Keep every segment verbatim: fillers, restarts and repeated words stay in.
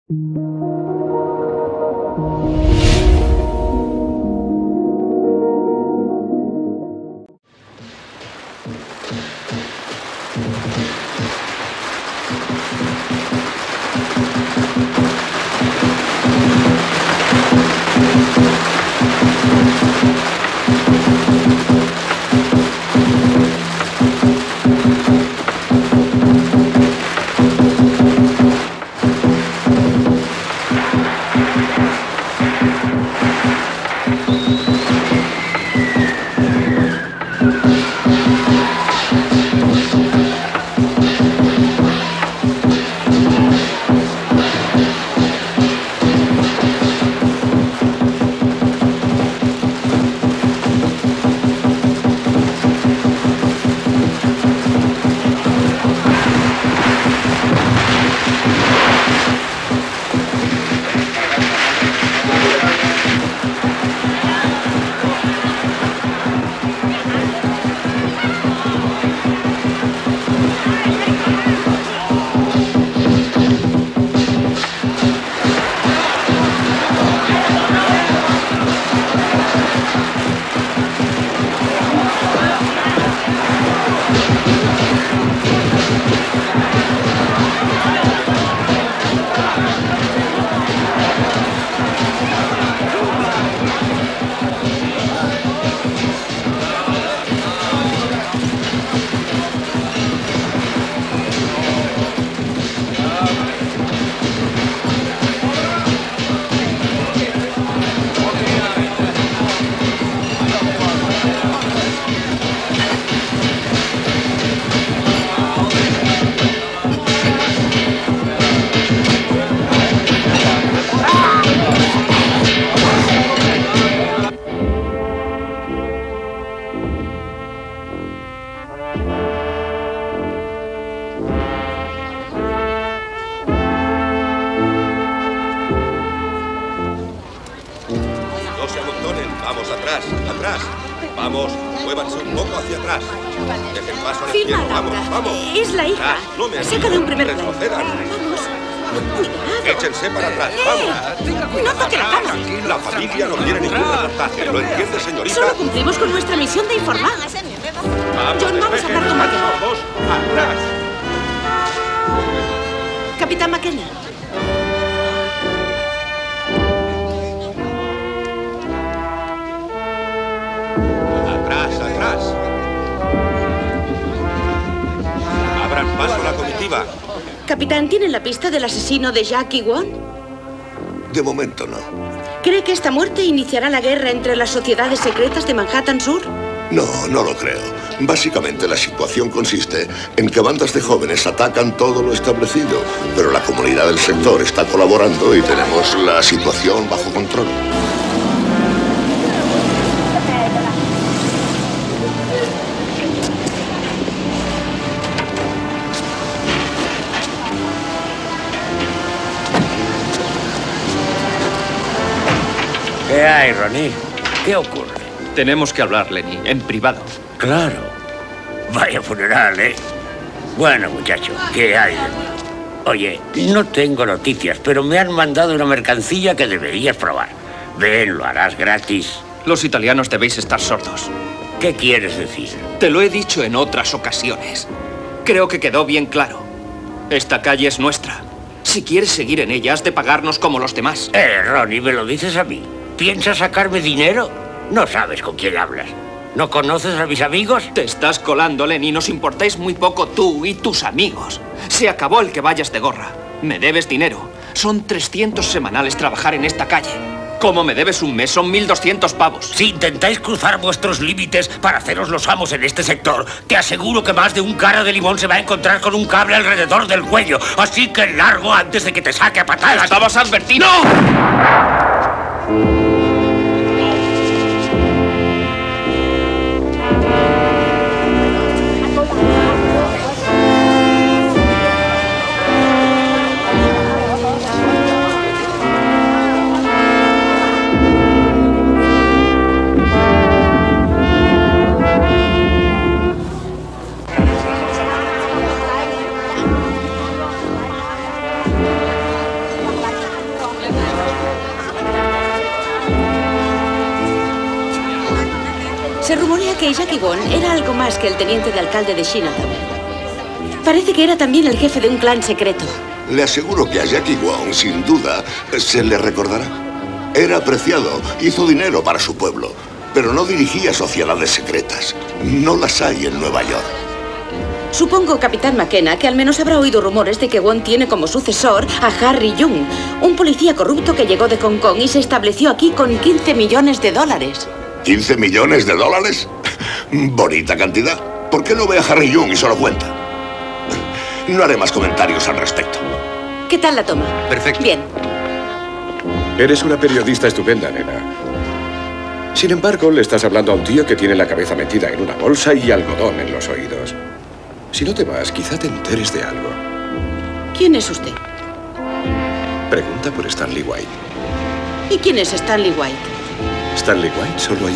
Vamos, atrás, atrás. Vamos, muévanse un poco hacia atrás. Dejen paso al Firma, cielo. Vamos, Laura. vamos. Es la hija. Atrás, no me Saca de un primer plano. retrocedan. Vamos. Cuidado. Échense para atrás, ¡Eh! vamos. No toque la cama. La familia no quiere ningún reportaje. ¿Lo entiende, señorita? Solo cumplimos con nuestra misión de informar. Vamos, John, vamos a despejen, hablar con McKenna. todos atrás. Capitán McKenna. Atrás, atrás. Abran paso a la comitiva. Capitán, ¿tienen la pista del asesino de Jackie Wong? De momento no. ¿Cree que esta muerte iniciará la guerra entre las sociedades secretas de Manhattan Sur? No, no lo creo. Básicamente la situación consiste en que bandas de jóvenes atacan todo lo establecido, pero la comunidad del sector está colaborando y tenemos la situación bajo control. ¿Qué hay, Ronnie? ¿Qué ocurre? Tenemos que hablar, Lenny, en privado. Claro. Vaya funeral, ¿eh? Bueno, muchacho, ¿qué hay de nuevo? Oye, no tengo noticias, pero me han mandado una mercancía que deberías probar. Ven, lo harás gratis. Los italianos debéis estar sordos. ¿Qué quieres decir? Te lo he dicho en otras ocasiones. Creo que quedó bien claro. Esta calle es nuestra. Si quieres seguir en ella, has de pagarnos como los demás. Eh, Ronnie, ¿me lo dices a mí? ¿Piensas sacarme dinero? No sabes con quién hablas. ¿No conoces a mis amigos? Te estás colando, Lenny. Nos importáis muy poco tú y tus amigos. Se acabó el que vayas de gorra. Me debes dinero. Son trescientos semanales trabajar en esta calle. Como me debes un mes, son mil doscientos pavos. Si intentáis cruzar vuestros límites para haceros los amos en este sector, te aseguro que más de un cara de limón se va a encontrar con un cable alrededor del cuello. Así que largo antes de que te saque a patadas. ¡Estabas advertido! ¡No! Se rumorea que Jackie Wong era algo más que el teniente de alcalde de Chinatown. Parece que era también el jefe de un clan secreto. Le aseguro que a Jackie Wong, sin duda, se le recordará. Era apreciado, hizo dinero para su pueblo, pero no dirigía sociedades secretas. No las hay en Nueva York. Supongo, Capitán McKenna, que al menos habrá oído rumores de que Wong tiene como sucesor a Harry Jung, un policía corrupto que llegó de Hong Kong y se estableció aquí con quince millones de dólares. ¿quince millones de dólares? Bonita cantidad. ¿Por qué no ve a Harry Jung y se lo cuenta? No haré más comentarios al respecto. ¿Qué tal la toma? Perfecto. Bien. Eres una periodista estupenda, nena. Sin embargo, le estás hablando a un tío que tiene la cabeza metida en una bolsa y algodón en los oídos. Si no te vas, quizá te enteres de algo. ¿Quién es usted? Pregunta por Stanley White. ¿Y quién es Stanley White? Stanley White, solo hay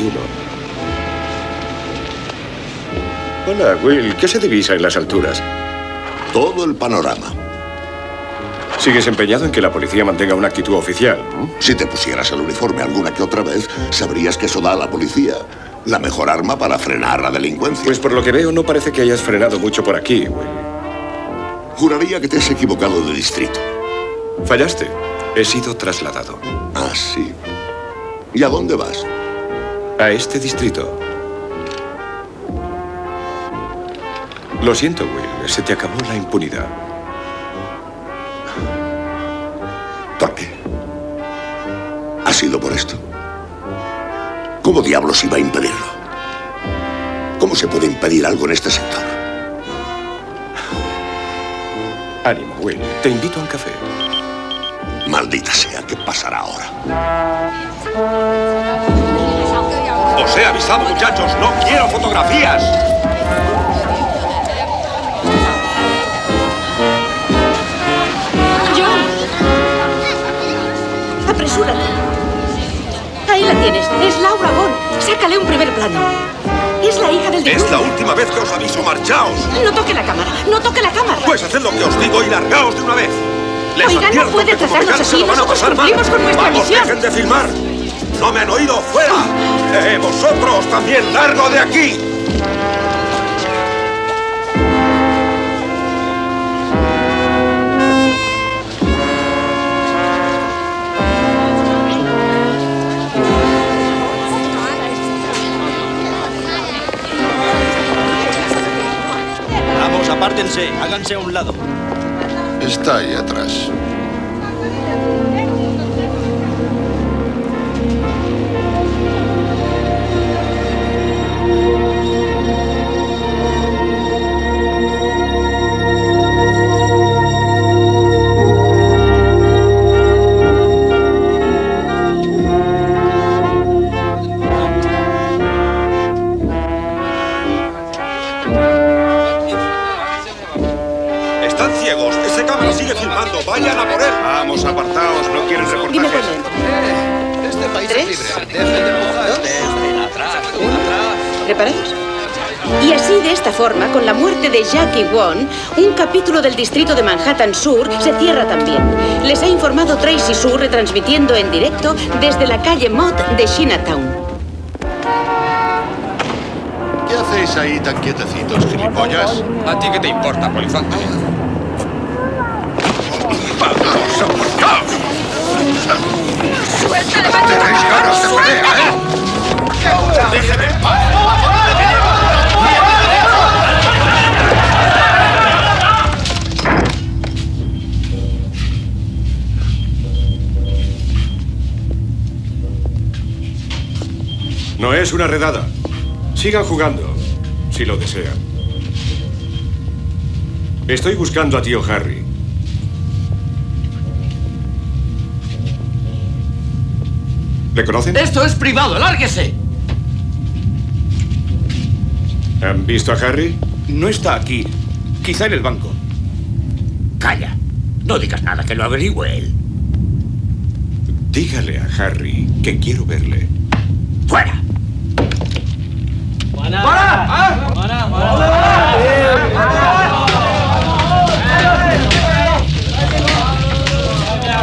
uno. Hola, Will. ¿Qué se divisa en las alturas? Todo el panorama. ¿Sigues empeñado en que la policía mantenga una actitud oficial? ¿No? Si te pusieras el uniforme alguna que otra vez, sabrías que eso da a la policía. La mejor arma para frenar la delincuencia. Pues por lo que veo, no parece que hayas frenado mucho por aquí, Will. Juraría que te has equivocado de distrito. Fallaste. He sido trasladado. Ah, sí. ¿Y a dónde vas? A este distrito. Lo siento, Will. Se te acabó la impunidad. ¿Por qué? ¿Ha sido por esto? ¿Cómo diablos iba a impedirlo? ¿Cómo se puede impedir algo en este sector? Ánimo, Will. Te invito a un café. Maldita sea, ¿qué pasará ahora? Os he avisado, muchachos. No quiero fotografías. ¡Apresúrate! Ahí la tienes. Es Laura Bond. Sácale un primer plano. Es la hija del Es difunto. la última vez que os aviso. ¡Marchaos! No toque la cámara. No toque la cámara. Pues haced lo que os digo y largaos de una vez. Les Oiga, no advierto puede que como tratarnos vean, se así. lo van a Nosotros pasar mal. cumplimos con nuestra ¡Vamos, misión! dejen de filmar! ¡No me han oído! ¡Fuera! ¡Eh, vosotros también! ¡Largo de aquí! Vamos, apártense, háganse a un lado. Está ahí atrás. ¡Están ciegos! ¡Ese cámara sigue filmando! ¡Vayan a por él! Vamos, apartaos, no quieren Dime reportajes. cuándo. Este país ¿Tres? es libre. Dejen de empujar. Desde atrás, atrás. ¿Preparados? Y así, de esta forma, con la muerte de Jackie Wong, un capítulo del distrito de Manhattan Sur se cierra también. Les ha informado Tracy Su, retransmitiendo en directo desde la calle Mott de Chinatown. ¿Qué hacéis ahí tan quietecitos, gilipollas? ¿A ti qué te importa, polizonte? ¡Vamos, apartaos! ¡Tenéis ganas de pelea, eh! ¡Déjeme en paz! No es una redada. Sigan jugando, si lo desean. Estoy buscando a tío Harry. ¿Le conocen? ¡Esto es privado! ¡Lárguese! ¿Han visto a Harry? No está aquí. Quizá en el banco. Calla. No digas nada, que lo averigüe él. Dígale a Harry que quiero verle. ¡Fuera!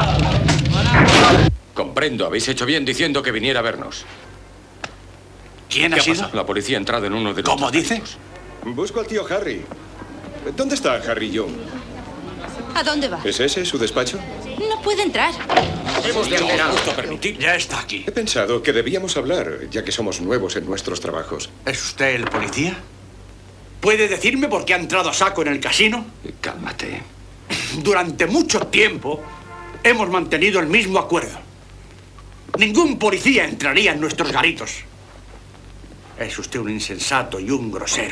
Comprendo, habéis hecho bien diciendo que viniera a vernos. ¿Quién ha sido? La policía ha entrado en uno de los... ¿Cómo dice? Busco al tío Harry. ¿Dónde está Harry Young? ¿A dónde va? ¿Es ese su despacho? No puede entrar. Hemos de justo permitir. Ya está aquí. He pensado que debíamos hablar, ya que somos nuevos en nuestros trabajos. ¿Es usted el policía? ¿Puede decirme por qué ha entrado a saco en el casino? Cálmate. Durante mucho tiempo hemos mantenido el mismo acuerdo. Ningún policía entraría en nuestros garitos. Es usted un insensato y un grosero.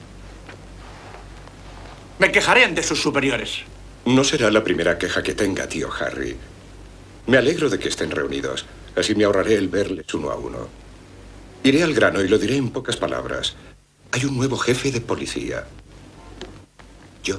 Me quejaré ante sus superiores. No será la primera queja que tenga, tío Harry. Me alegro de que estén reunidos. Así me ahorraré el verles uno a uno. Iré al grano y lo diré en pocas palabras. Hay un nuevo jefe de policía. Yo.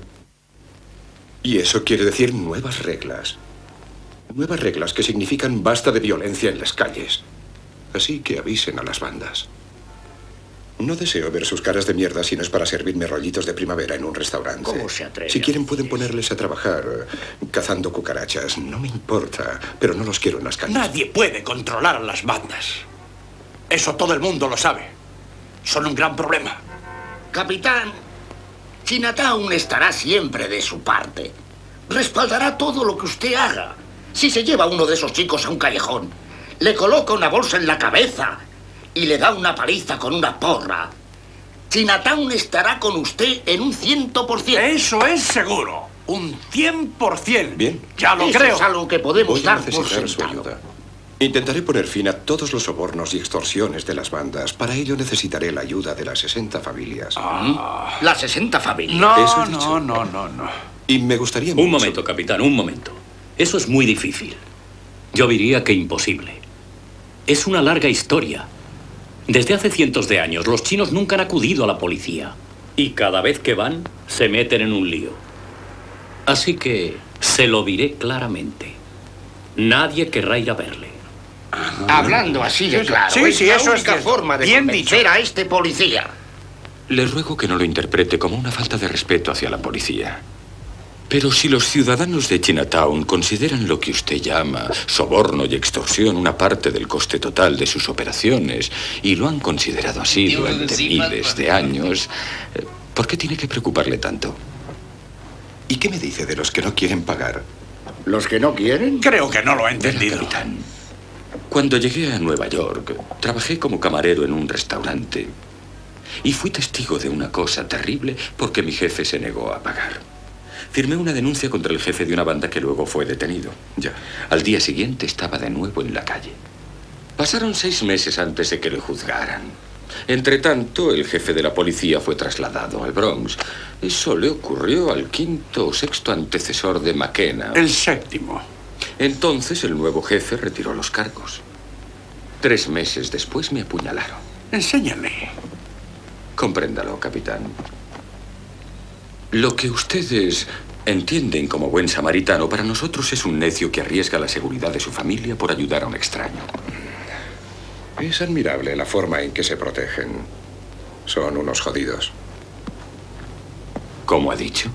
Y eso quiere decir nuevas reglas. Nuevas reglas que significan basta de violencia en las calles. Así que avisen a las bandas. No deseo ver sus caras de mierda si no es para servirme rollitos de primavera en un restaurante. ¿Cómo se atreve? Si quieren pueden ponerles a trabajar cazando cucarachas. No me importa, pero no los quiero en las calles. Nadie puede controlar a las bandas. Eso todo el mundo lo sabe. Son un gran problema. Capitán, Chinatown estará siempre de su parte. Respaldará todo lo que usted haga. Si se lleva a uno de esos chicos a un callejón, le coloca una bolsa en la cabeza y le da una paliza con una porra, Chinatown estará con usted en un ciento por ciento. Eso es seguro. Un cien por cien. Bien. Ya lo Eso creo. es algo que podemos Voy a dar por necesitar su sentado. ayuda. Intentaré poner fin a todos los sobornos y extorsiones de las bandas. Para ello necesitaré la ayuda de las sesenta familias. Ah, las sesenta familias. No, Eso he dicho. no, no, no, no. Y me gustaría Un mucho... momento, capitán, un momento. Eso es muy difícil. Yo diría que imposible. Es una larga historia. Desde hace cientos de años, los chinos nunca han acudido a la policía. Y cada vez que van, se meten en un lío. Así que se lo diré claramente. Nadie querrá ir a verle. Hablando así de claro, Sí, es sí, la eso es única cierto. forma de Bien convencer dicho. a este policía. Le ruego que no lo interprete como una falta de respeto hacia la policía. Pero si los ciudadanos de Chinatown consideran lo que usted llama soborno y extorsión una parte del coste total de sus operaciones, y lo han considerado así durante miles de años, ¿por qué tiene que preocuparle tanto? ¿Y qué me dice de los que no quieren pagar? ¿Los que no quieren? Creo que no lo he Verá, entendido. capitán, cuando llegué a Nueva York, trabajé como camarero en un restaurante y fui testigo de una cosa terrible porque mi jefe se negó a pagar. Firmé una denuncia contra el jefe de una banda que luego fue detenido. Ya. Al día siguiente estaba de nuevo en la calle. Pasaron seis meses antes de que le juzgaran. Entre tanto, el jefe de la policía fue trasladado al Bronx. Eso le ocurrió al quinto o sexto antecesor de McKenna. El séptimo. Entonces el nuevo jefe retiró los cargos. Tres meses después me apuñalaron. Enséñame. Compréndalo, capitán. Lo que ustedes entienden como buen samaritano, para nosotros es un necio que arriesga la seguridad de su familia por ayudar a un extraño. Es admirable la forma en que se protegen. Son unos jodidos. ¿Cómo ha dicho?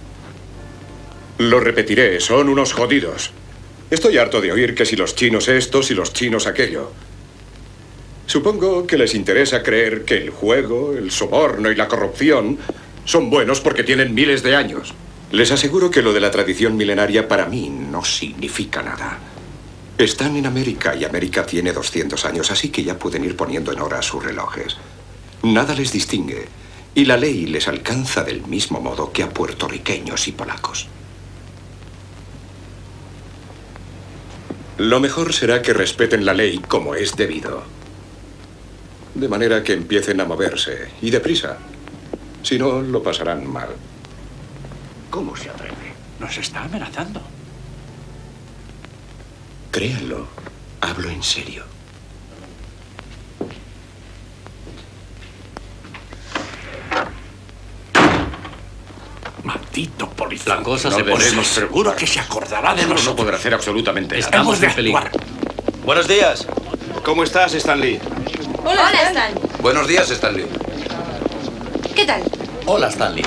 Lo repetiré, son unos jodidos. Estoy harto de oír que si los chinos estos y los chinos aquello. Supongo que les interesa creer que el juego, el soborno y la corrupción son buenos porque tienen miles de años. Les aseguro que lo de la tradición milenaria para mí no significa nada. Están en América y América tiene doscientos años, así que ya pueden ir poniendo en hora sus relojes. Nada les distingue y la ley les alcanza del mismo modo que a puertorriqueños y polacos. Lo mejor será que respeten la ley como es debido. De manera que empiecen a moverse, y deprisa. Si no, lo pasarán mal. ¿Cómo se atreve? Nos está amenazando. Créanlo, hablo en serio. Maldito policía. La cosa no se ve podemos, seria. seguro que se acordará de No, nosotros. no podrá hacer absolutamente nada. Hemos de en peligro. actuar. Buenos días. ¿Cómo estás, Stanley? Hola, Stan. Buenos días, Stanley. ¿Qué tal? Hola, Stanley.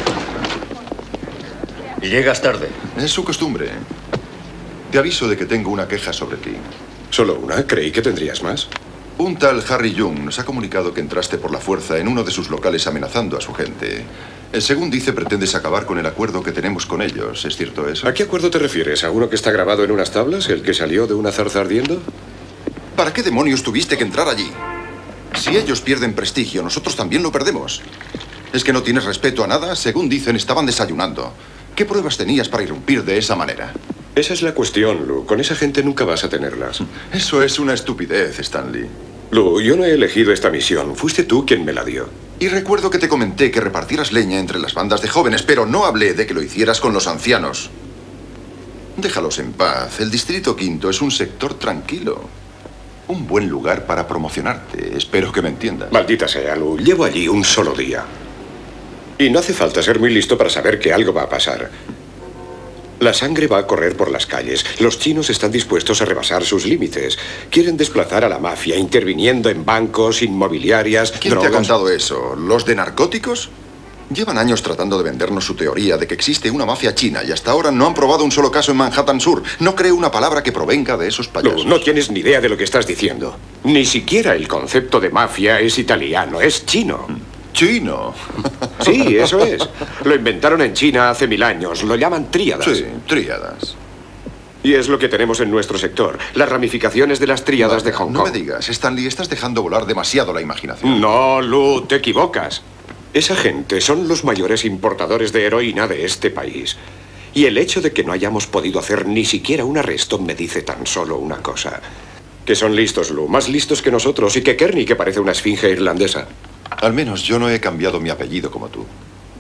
Y llegas tarde. Es su costumbre. Te aviso de que tengo una queja sobre ti. ¿Solo una? Creí que tendrías más. Un tal Harry Young nos ha comunicado que entraste por la fuerza en uno de sus locales amenazando a su gente. Eh, Según dice, pretendes acabar con el acuerdo que tenemos con ellos. ¿Es cierto eso? ¿A qué acuerdo te refieres? ¿A uno que está grabado en unas tablas? ¿El que salió de una zarza ardiendo? ¿Para qué demonios tuviste que entrar allí? Si ellos pierden prestigio, nosotros también lo perdemos. ¿Es que no tienes respeto a nada? Según dicen, estaban desayunando. ¿Qué pruebas tenías para irrumpir de esa manera? Esa es la cuestión, Lou. Con esa gente nunca vas a tenerlas. Eso es una estupidez, Stanley. Lou, yo no he elegido esta misión. Fuiste tú quien me la dio. Y recuerdo que te comenté que repartieras leña entre las bandas de jóvenes, pero no hablé de que lo hicieras con los ancianos. Déjalos en paz. El Distrito Quinto es un sector tranquilo. Un buen lugar para promocionarte. Espero que me entiendas. Maldita sea, Lou. Llevo allí un solo día. Y no hace falta ser muy listo para saber que algo va a pasar. La sangre va a correr por las calles. Los chinos están dispuestos a rebasar sus límites. Quieren desplazar a la mafia, interviniendo en bancos, inmobiliarias, ¿Quién drogas. te ha contado eso? ¿Los de narcóticos? Llevan años tratando de vendernos su teoría de que existe una mafia china y hasta ahora no han probado un solo caso en Manhattan Sur. No creo una palabra que provenga de esos payasos. Lou, no tienes ni idea de lo que estás diciendo. Ni siquiera el concepto de mafia es italiano, es chino. ¿Chino? Sí, eso es. Lo inventaron en China hace mil años. Lo llaman tríadas. Sí, tríadas. Y es lo que tenemos en nuestro sector. Las ramificaciones de las tríadas de Hong No Kong. me digas, Stanley, estás dejando volar demasiado la imaginación. No, Lou, te equivocas. Esa gente son los mayores importadores de heroína de este país. Y el hecho de que no hayamos podido hacer ni siquiera un arresto me dice tan solo una cosa. Que son listos, Lou, más listos que nosotros, y que Kearney, que parece una esfinge irlandesa. Al menos yo no he cambiado mi apellido como tú.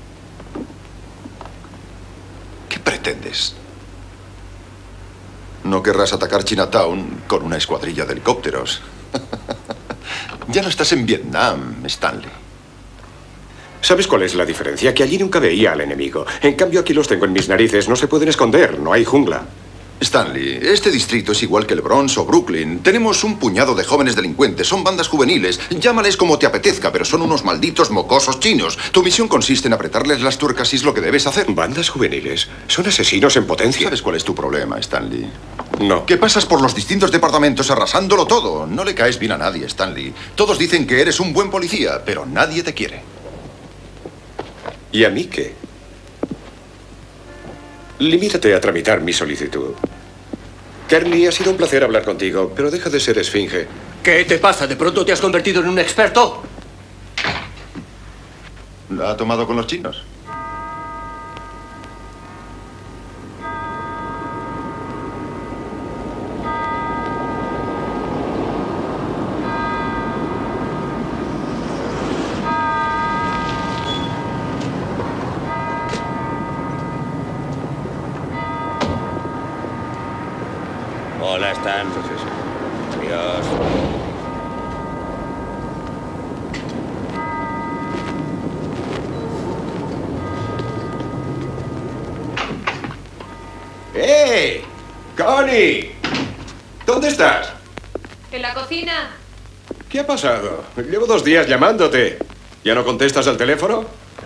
¿Qué pretendes? No querrás atacar Chinatown con una escuadrilla de helicópteros. Ya no estás en Vietnam, Stanley. ¿Sabes cuál es la diferencia? Que allí nunca veía al enemigo. En cambio, aquí los tengo en mis narices. No se pueden esconder, no hay jungla. Stanley, este distrito es igual que el Bronx o Brooklyn. Tenemos un puñado de jóvenes delincuentes, son bandas juveniles. Llámales como te apetezca, pero son unos malditos mocosos chinos. Tu misión consiste en apretarles las tuercas y es lo que debes hacer. ¿Bandas juveniles? Son asesinos en potencia. ¿Sabes cuál es tu problema, Stanley? No. Que pasas por los distintos departamentos arrasándolo todo. No le caes bien a nadie, Stanley. Todos dicen que eres un buen policía, pero nadie te quiere. ¿Y a mí qué? Limítate a tramitar mi solicitud. Kearney, ha sido un placer hablar contigo, pero deja de ser esfinge. ¿Qué te pasa? ¿De pronto te has convertido en un experto? ¿La ha tomado con los chinos? Hola, Stan. Adiós. ¡Eh! ¡Connie! ¿Dónde estás? En la cocina. ¿Qué ha pasado? Llevo dos días llamándote. ¿Ya no contestas al teléfono?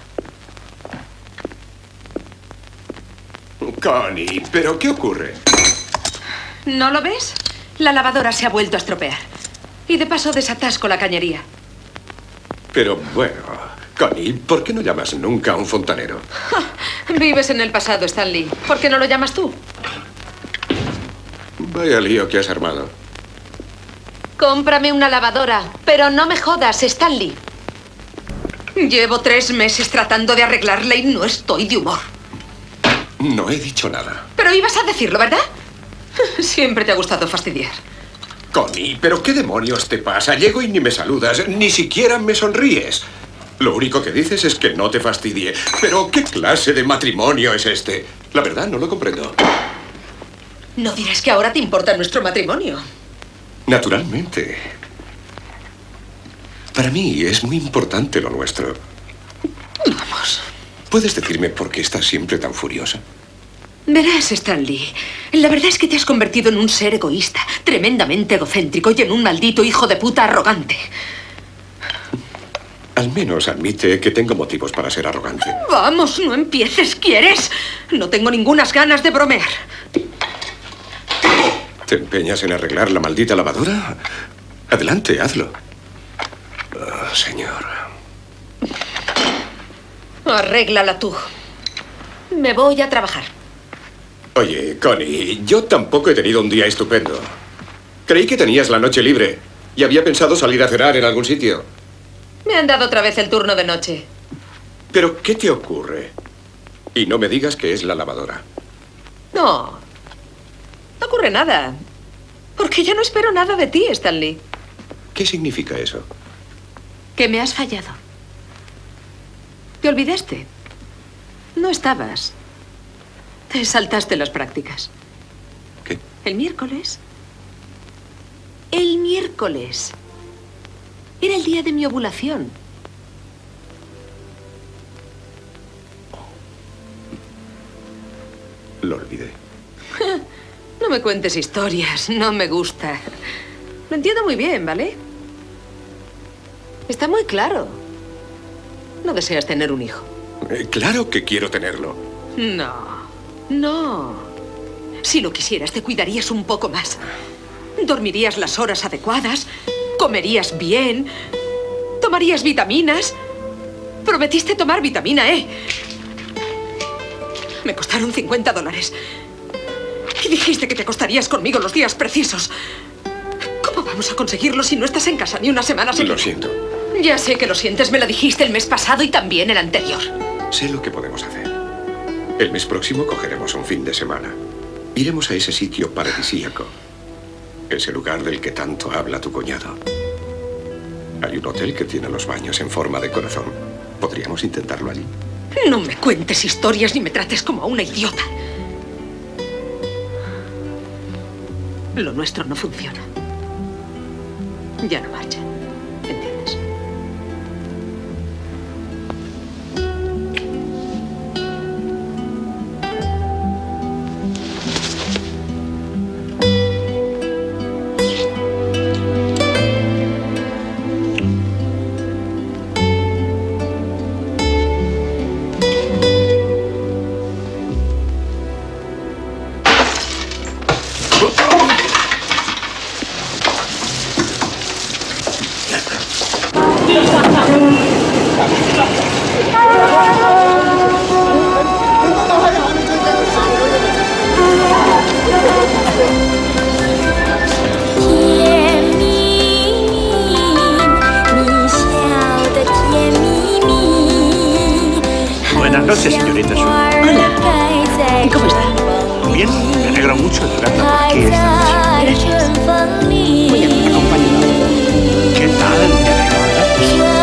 Connie, ¿pero qué ocurre? ¿No lo ves? La lavadora se ha vuelto a estropear. Y de paso desatasco la cañería. Pero bueno, Connie, ¿por qué no llamas nunca a un fontanero? Vives en el pasado, Stanley. ¿Por qué no lo llamas tú? Vaya lío que has armado. Cómprame una lavadora. Pero no me jodas, Stanley. Llevo tres meses tratando de arreglarla y no estoy de humor. No he dicho nada. Pero ibas a decirlo, ¿verdad? Siempre te ha gustado fastidiar. Connie, ¿pero qué demonios te pasa? Llego y ni me saludas, ni siquiera me sonríes. Lo único que dices es que no te fastidie. Pero, ¿qué clase de matrimonio es este? La verdad, no lo comprendo. No dirás que ahora te importa nuestro matrimonio. Naturalmente. Para mí es muy importante lo nuestro. Vamos. ¿Puedes decirme por qué estás siempre tan furiosa? Verás, Stanley, la verdad es que te has convertido en un ser egoísta, tremendamente egocéntrico y en un maldito hijo de puta arrogante. Al menos admite que tengo motivos para ser arrogante. Vamos, no empieces, ¿quieres? No tengo ningunas ganas de bromear. ¿Te empeñas en arreglar la maldita lavadora? Adelante, hazlo. Oh, señor. Arréglala tú. Me voy a trabajar. Oye, Connie, yo tampoco he tenido un día estupendo. Creí que tenías la noche libre y había pensado salir a cenar en algún sitio. Me han dado otra vez el turno de noche. ¿Pero qué te ocurre? Y no me digas que es la lavadora. No. No ocurre nada. Porque yo no espero nada de ti, Stanley. ¿Qué significa eso? Que me has fallado. ¿Te olvidaste? No estabas. Te saltaste las prácticas. ¿Qué? ¿El miércoles? El miércoles. Era el día de mi ovulación. Lo olvidé. No me cuentes historias, no me gusta. Lo entiendo muy bien, ¿vale? Está muy claro. No deseas tener un hijo. Eh, claro que quiero tenerlo. No, no. Si lo quisieras, te cuidarías un poco más. Dormirías las horas adecuadas, comerías bien, tomarías vitaminas. Prometiste tomar vitamina E. Me costaron cincuenta dólares. Y dijiste que te acostarías conmigo los días precisos. ¿Cómo vamos a conseguirlo si no estás en casa ni una semana seguida? Lo siento. Ya sé que lo sientes, me lo dijiste el mes pasado y también el anterior. Sé lo que podemos hacer. El mes próximo cogeremos un fin de semana. Iremos a ese sitio paradisíaco. Ese lugar del que tanto habla tu cuñado. Hay un hotel que tiene los baños en forma de corazón. ¿Podríamos intentarlo allí? No me cuentes historias ni me trates como a una idiota. Lo nuestro no funciona. Ya no marcha. ¿Entiendes? Buenas noches, señorita Sue. Hola. ¿Cómo está? Bien, me alegro mucho de verla por aquí esta noche. Gracias. Muy amable. Acompáñame. ¿Qué tal? Me alegro de verla.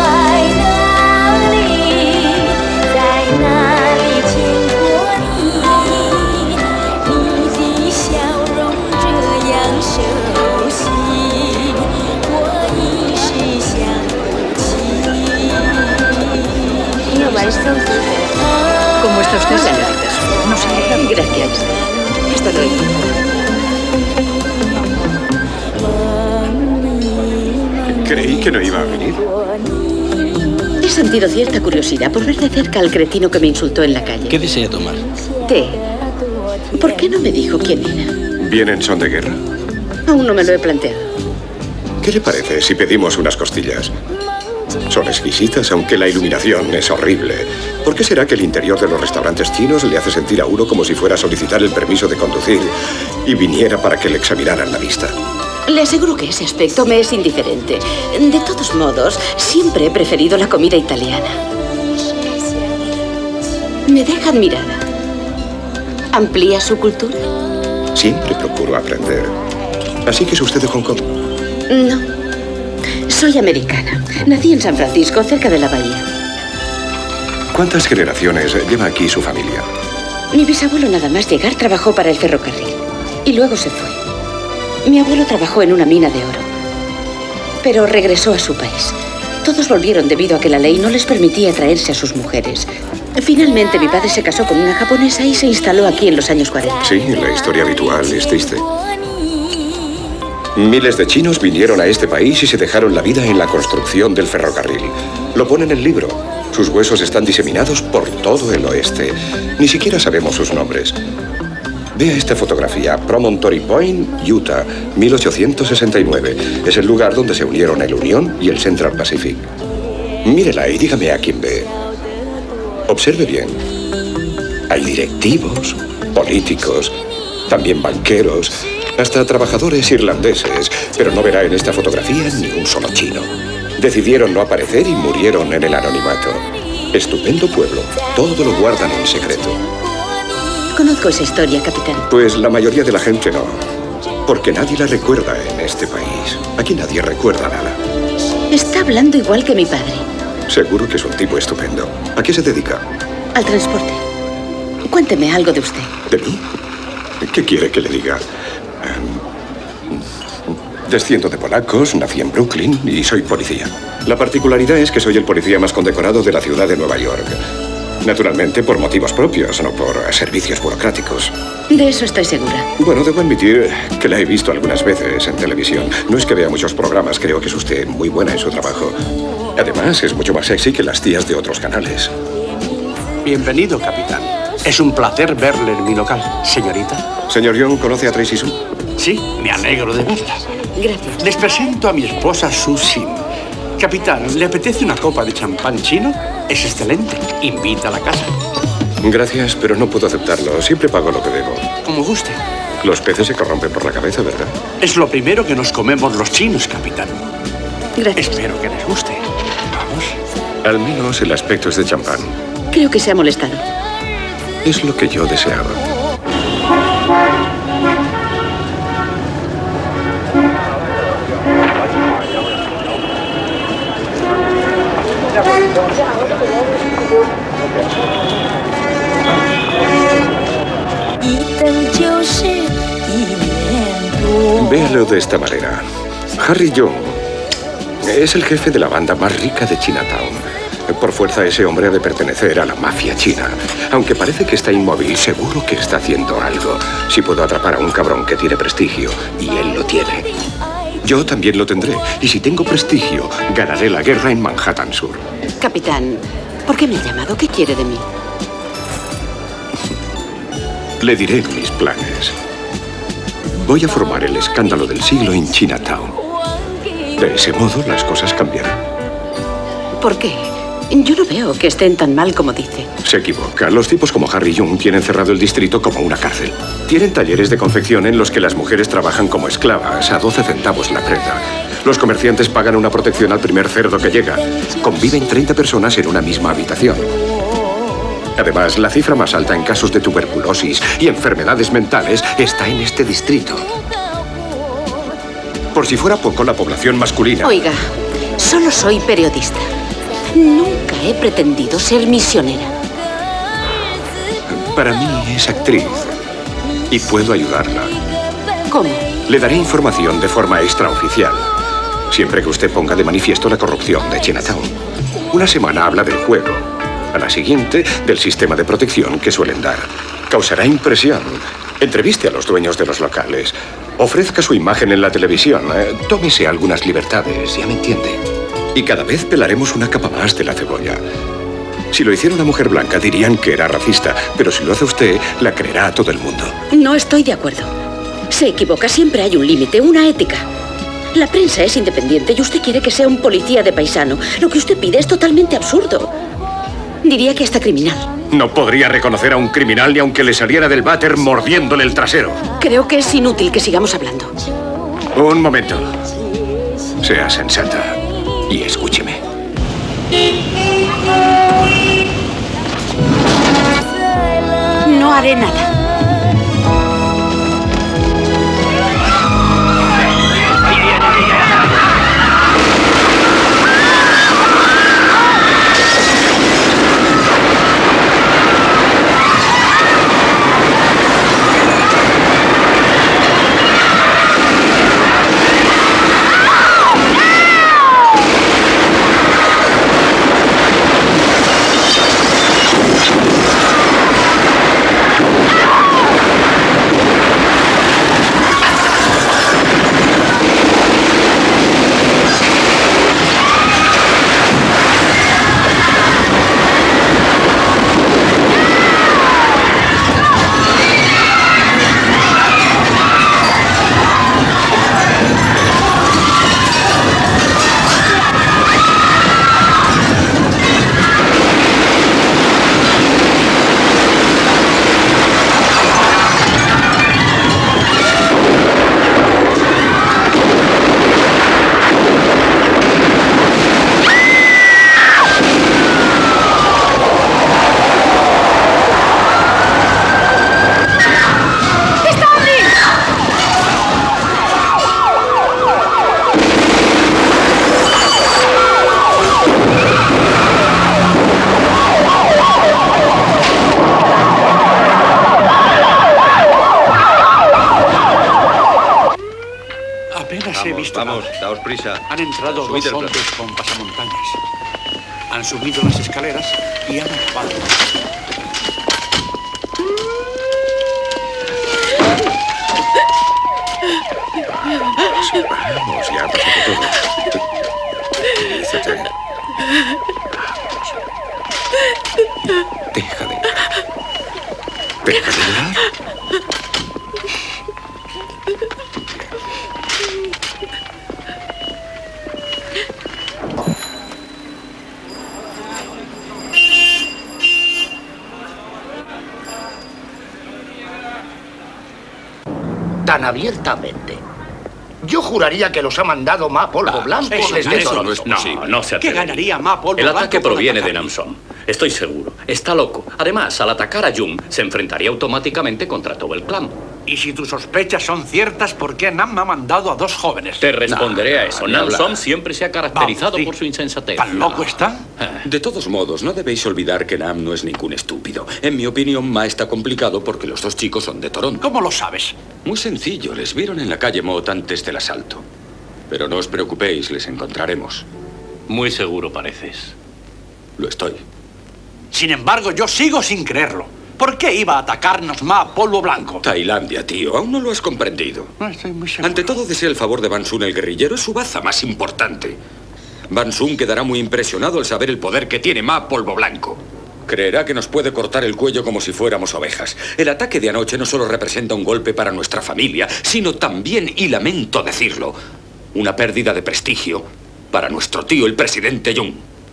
¿Cómo está usted, señorita? No sé. Gracias. Hasta luego. Creí que no iba a venir. He sentido cierta curiosidad por ver de cerca al cretino que me insultó en la calle. ¿Qué desea tomar? Té. ¿Por qué no me dijo quién era? ¿Vienen son de guerra? Aún no me lo he planteado. ¿Qué le parece si pedimos unas costillas? Son exquisitas, aunque la iluminación es horrible. ¿Por qué será que el interior de los restaurantes chinos le hace sentir a uno como si fuera a solicitar el permiso de conducir y viniera para que le examinaran la vista? Le aseguro que ese aspecto me es indiferente. De todos modos, siempre he preferido la comida italiana. Me deja admirada. ¿Amplía su cultura? Siempre procuro aprender. ¿Así que es usted de Hong Kong? No. Soy americana. Nací en San Francisco, cerca de la bahía. ¿Cuántas generaciones lleva aquí su familia? Mi bisabuelo nada más llegar trabajó para el ferrocarril. Y luego se fue. Mi abuelo trabajó en una mina de oro. Pero regresó a su país. Todos volvieron debido a que la ley no les permitía traerse a sus mujeres. Finalmente mi padre se casó con una japonesa y se instaló aquí en los años cuarenta. Sí, la historia habitual es triste. Miles de chinos vinieron a este país y se dejaron la vida en la construcción del ferrocarril. Lo pone en el libro. Sus huesos están diseminados por todo el oeste. Ni siquiera sabemos sus nombres. Vea esta fotografía. Promontory Point, Utah, mil ochocientos sesenta y nueve. Es el lugar donde se unieron el Union y el Central Pacific. Mírela y dígame a quién ve. Observe bien. Hay directivos, políticos, también banqueros, hasta trabajadores irlandeses, pero no verá en esta fotografía ni un solo chino. Decidieron no aparecer y murieron en el anonimato. Estupendo pueblo. Todo lo guardan en secreto. Conozco esa historia, capitán. Pues la mayoría de la gente no. Porque nadie la recuerda en este país. Aquí nadie recuerda nada. Está hablando igual que mi padre. Seguro que es un tipo estupendo. ¿A qué se dedica? Al transporte. Cuénteme algo de usted. ¿De mí? ¿Qué quiere que le diga? Desciendo de polacos, nací en Brooklyn y soy policía. La particularidad es que soy el policía más condecorado de la ciudad de Nueva York. Naturalmente por motivos propios, no por servicios burocráticos. De eso estoy segura. Bueno, debo admitir que la he visto algunas veces en televisión. No es que vea muchos programas, creo que es usted muy buena en su trabajo. Además, es mucho más sexy que las tías de otros canales. Bienvenido, capitán. Es un placer verle en mi local, señorita. ¿Señor Young conoce a Tracy Sue? Sí, me alegro de verla. Gracias. Les presento a mi esposa Sue Sim. Capitán, ¿le apetece una copa de champán chino? Es excelente. Invita a la casa. Gracias, pero no puedo aceptarlo. Siempre pago lo que debo. Como guste. Los peces se corrompen por la cabeza, ¿verdad? Es lo primero que nos comemos los chinos, capitán. Gracias. Espero que les guste. Vamos. Al menos el aspecto es de champán. Creo que se ha molestado. Es lo que yo deseaba. Véalo de esta manera. Harry Young es el jefe de la banda más rica de Chinatown. Por fuerza, ese hombre ha de pertenecer a la mafia china. Aunque parece que está inmóvil, seguro que está haciendo algo. Si puedo atrapar a un cabrón que tiene prestigio, y él lo tiene, yo también lo tendré. Y si tengo prestigio, ganaré la guerra en Manhattan Sur. Capitán, ¿por qué me ha llamado? ¿Qué quiere de mí? Le diré mis planes. Voy a formar el escándalo del siglo en Chinatown. De ese modo, las cosas cambiarán. ¿Por qué? Yo no veo que estén tan mal como dice. Se equivoca. Los tipos como Harry Young tienen cerrado el distrito como una cárcel. Tienen talleres de confección en los que las mujeres trabajan como esclavas, a doce centavos la prenda. Los comerciantes pagan una protección al primer cerdo que llega. Conviven treinta personas en una misma habitación. Además, la cifra más alta en casos de tuberculosis y enfermedades mentales está en este distrito. Por si fuera poco, la población masculina... Oiga, solo soy periodista. Nunca he pretendido ser misionera. Para mí es actriz y puedo ayudarla. ¿Cómo? Le daré información de forma extraoficial, siempre que usted ponga de manifiesto la corrupción de Chinatown. Una semana habla del juego, a la siguiente del sistema de protección que suelen dar. Causará impresión. Entreviste a los dueños de los locales. Ofrezca su imagen en la televisión. Eh, tómese algunas libertades, ya me entiende. Y cada vez pelaremos una capa más de la cebolla. Si lo hiciera una mujer blanca dirían que era racista, pero si lo hace usted, la creerá a todo el mundo. No estoy de acuerdo. Se equivoca, siempre hay un límite, una ética. La prensa es independiente y usted quiere que sea un policía de paisano. Lo que usted pide es totalmente absurdo. Diría que hasta criminal. No podría reconocer a un criminal ni aunque le saliera del váter mordiéndole el trasero. Creo que es inútil que sigamos hablando. Un momento. Sea sensata y escúcheme. No haré nada. Ah! Apenas vamos, he visto Vamos, nada. daos prisa. Han entrado Subid dos el hombres plato. con pasamontañas. Han subido las escaleras y han acabado. Vamos, ya ha pasado todo. Tranquilízate. Deja de llorar. Deja de llorar. Tan abiertamente. Yo juraría que los ha mandado Ma Polvo Blanco eso, desde eso Toronto. no es posible. No, no se ¿Qué atrevería. ganaría Ma Polvo El Blanco ataque con proviene atacar? de Namson. Estoy seguro. Está loco. Además, al atacar a Jung, se enfrentaría automáticamente contra todo el clan. Y si tus sospechas son ciertas, ¿por qué Nam ha mandado a dos jóvenes? Te responderé Nah, a eso. ni Namson hablar. siempre se ha caracterizado Vamos, sí. por su insensatez. ¿Tan loco está? De todos modos, no debéis olvidar que Nam no es ningún estúpido. En mi opinión, Ma está complicado porque los dos chicos son de Toronto. ¿Cómo lo sabes? Muy sencillo, les vieron en la calle Mott antes del asalto. Pero no os preocupéis, les encontraremos. Muy seguro pareces. Lo estoy. Sin embargo, yo sigo sin creerlo. ¿Por qué iba a atacarnos Ma Polvo Blanco? Tailandia, tío, aún no lo has comprendido. No estoy muy seguro. Ante todo, desea el favor de Ban Sun el guerrillero, es su baza más importante. Ban Sun quedará muy impresionado al saber el poder que tiene Ma Polvo Blanco. Creerá que nos puede cortar el cuello como si fuéramos ovejas. El ataque de anoche no solo representa un golpe para nuestra familia, sino también, y lamento decirlo, una pérdida de prestigio para nuestro tío, el presidente Jung.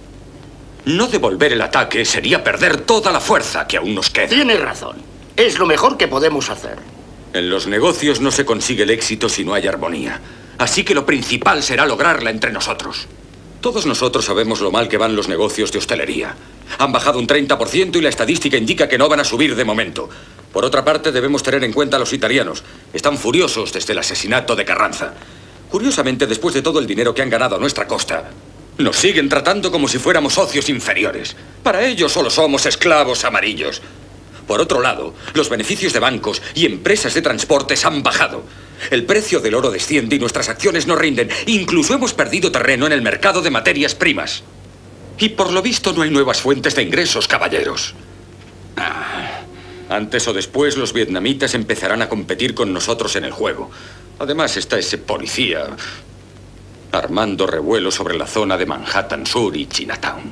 No devolver el ataque sería perder toda la fuerza que aún nos queda. Tiene razón. Es lo mejor que podemos hacer. En los negocios no se consigue el éxito si no hay armonía. Así que lo principal será lograrla entre nosotros. Todos nosotros sabemos lo mal que van los negocios de hostelería. Han bajado un treinta por ciento y la estadística indica que no van a subir de momento. Por otra parte, debemos tener en cuenta a los italianos. Están furiosos desde el asesinato de Carranza. Curiosamente, después de todo el dinero que han ganado a nuestra costa, nos siguen tratando como si fuéramos socios inferiores. Para ellos solo somos esclavos amarillos. Por otro lado, los beneficios de bancos y empresas de transportes han bajado. El precio del oro desciende y nuestras acciones no rinden. Incluso hemos perdido terreno en el mercado de materias primas. Y por lo visto no hay nuevas fuentes de ingresos, caballeros. Ah, antes o después los vietnamitas empezarán a competir con nosotros en el juego. Además está ese policía armando revuelo sobre la zona de Manhattan Sur y Chinatown.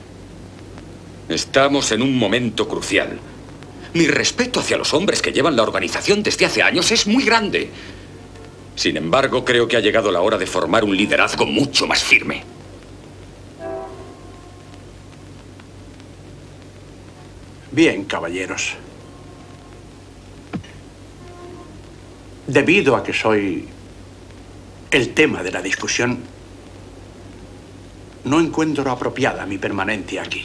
Estamos en un momento crucial. Mi respeto hacia los hombres que llevan la organización desde hace años es muy grande. Sin embargo, creo que ha llegado la hora de formar un liderazgo mucho más firme. Bien, caballeros. Debido a que soy el tema de la discusión, no encuentro apropiada mi permanencia aquí.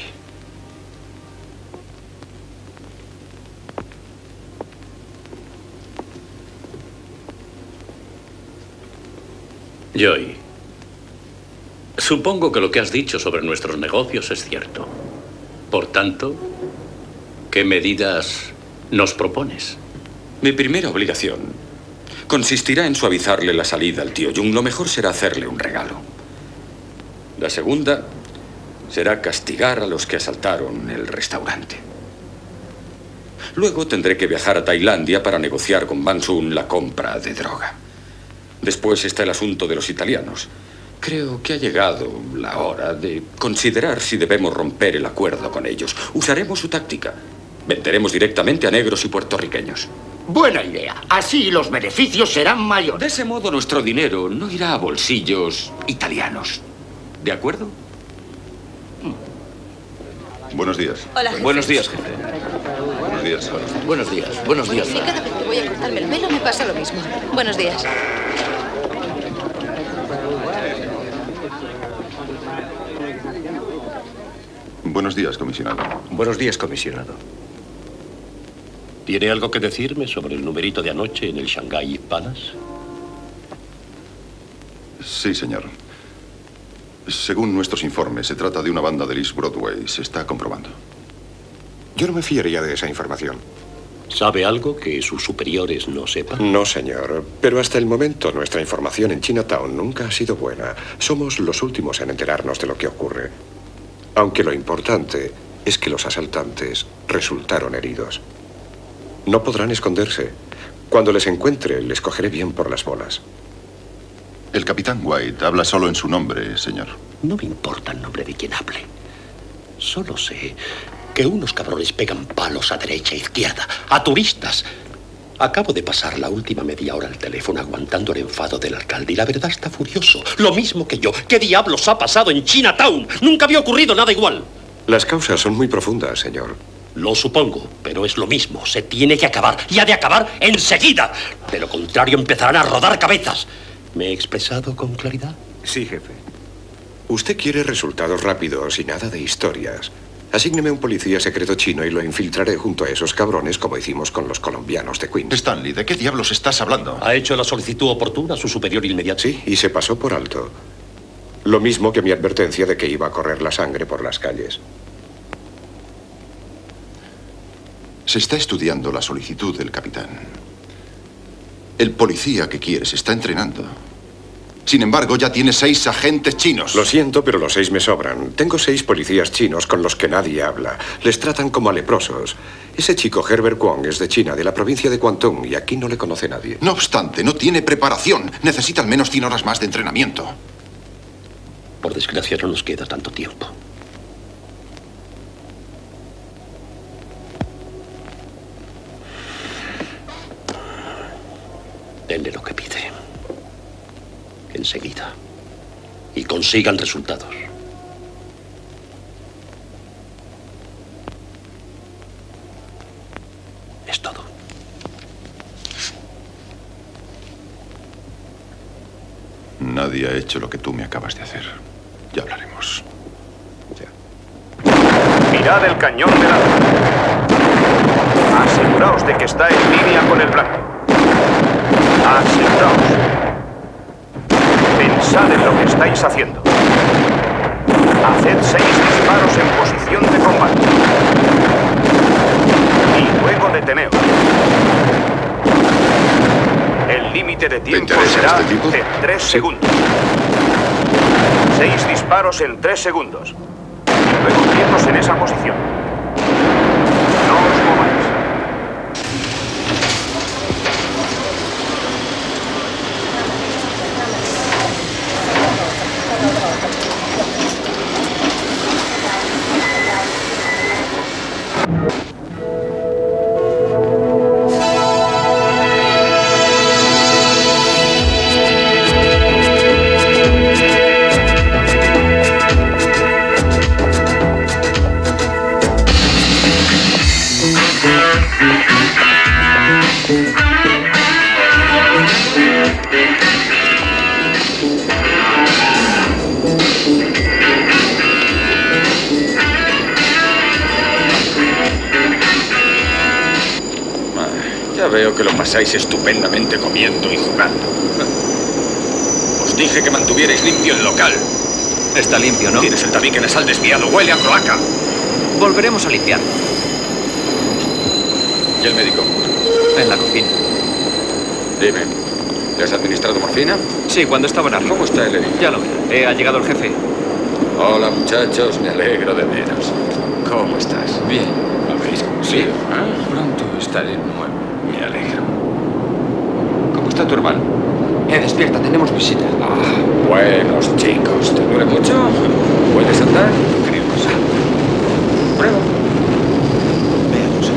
Joy, supongo que lo que has dicho sobre nuestros negocios es cierto. Por tanto, ¿qué medidas nos propones? Mi primera obligación consistirá en suavizarle la salida al tío Jung. Lo mejor será hacerle un regalo. La segunda será castigar a los que asaltaron el restaurante. Luego tendré que viajar a Tailandia para negociar con Ban Sun la compra de droga. Después está el asunto de los italianos. Creo que ha llegado la hora de considerar si debemos romper el acuerdo con ellos. Usaremos su táctica. Venderemos directamente a negros y puertorriqueños. Buena idea. Así los beneficios serán mayores. De ese modo, nuestro dinero no irá a bolsillos italianos. ¿De acuerdo? Buenos días. Hola, jefe. Buenos días, jefe. Buenos días. Buenos días. Buenos días. Sí, cada vez que voy a cortarme el pelo me pasa lo mismo. Buenos días. Buenos días, comisionado. Buenos días, comisionado. ¿Tiene algo que decirme sobre el numerito de anoche en el Shanghai Palace? Sí, señor. Según nuestros informes, se trata de una banda del East Broadway. Se está comprobando. Yo no me fiaría de esa información. ¿Sabe algo que sus superiores no sepan? No, señor. Pero hasta el momento nuestra información en Chinatown nunca ha sido buena. Somos los últimos en enterarnos de lo que ocurre. Aunque lo importante es que los asaltantes resultaron heridos. No podrán esconderse. Cuando les encuentre, les cogeré bien por las bolas. El capitán White habla solo en su nombre, señor. No me importa el nombre de quien hable. Solo sé que unos cabrones pegan palos a derecha e izquierda, a turistas. Acabo de pasar la última media hora al teléfono aguantando el enfado del alcalde y la verdad está furioso. Lo mismo que yo. ¿Qué diablos ha pasado en Chinatown? Nunca había ocurrido nada igual. Las causas son muy profundas, señor. Lo supongo, pero es lo mismo. Se tiene que acabar, y ha de acabar enseguida. De lo contrario, empezarán a rodar cabezas. ¿Me he expresado con claridad? Sí, jefe. Usted quiere resultados rápidos y nada de historias. Asígneme un policía secreto chino y lo infiltraré junto a esos cabrones como hicimos con los colombianos de Queens. Stanley, ¿de qué diablos estás hablando? ¿Ha hecho la solicitud oportuna a su superior inmediato? Sí, y se pasó por alto. Lo mismo que mi advertencia de que iba a correr la sangre por las calles. Se está estudiando la solicitud del capitán. El policía que quieres está entrenando. Sin embargo, ya tiene seis agentes chinos. Lo siento, pero los seis me sobran. Tengo seis policías chinos con los que nadie habla. Les tratan como a leprosos. Ese chico Herbert Kwong es de China, de la provincia de Guangdong, y aquí no le conoce nadie. No obstante, no tiene preparación. Necesita al menos cien horas más de entrenamiento. Por desgracia, no nos queda tanto tiempo. Denle lo que pide. Enseguida. Y consigan resultados. Es todo. Nadie ha hecho lo que tú me acabas de hacer. Ya hablaremos. Ya. Mirad el cañón de la... Aseguraos de que está en línea con el blanco. Aseguraos. Pensad en lo que estáis haciendo. Haced seis disparos en posición de combate. Y luego deteneos. El límite de tiempo será este tipo? de tres segundos. Seis disparos en tres segundos. Y luego quietos en esa posición. No os mováis. Veo que lo pasáis estupendamente comiendo y jugando. Os dije que mantuvierais limpio el local. Está limpio, ¿no? Tienes el tabique nasal desviado, huele a cloaca. Volveremos a limpiar. ¿Y el médico? En la cocina. Dime, ¿le has administrado morfina? Sí, cuando estaba en arriba. ¿Cómo está el herido? Ya lo veo. Eh, ha llegado el jefe. Hola, muchachos, me alegro de veros. ¿Cómo estás? Bien. ¿Habéis conseguido? Ah, pronto estaré nuevo. Me alegro. ¿Cómo está tu hermano? Eh, despierta, tenemos visita. Ah, buenos chicos. ¿Te duele mucho? ¿Puedes andar? Creo que sí. Prueba. Veamos.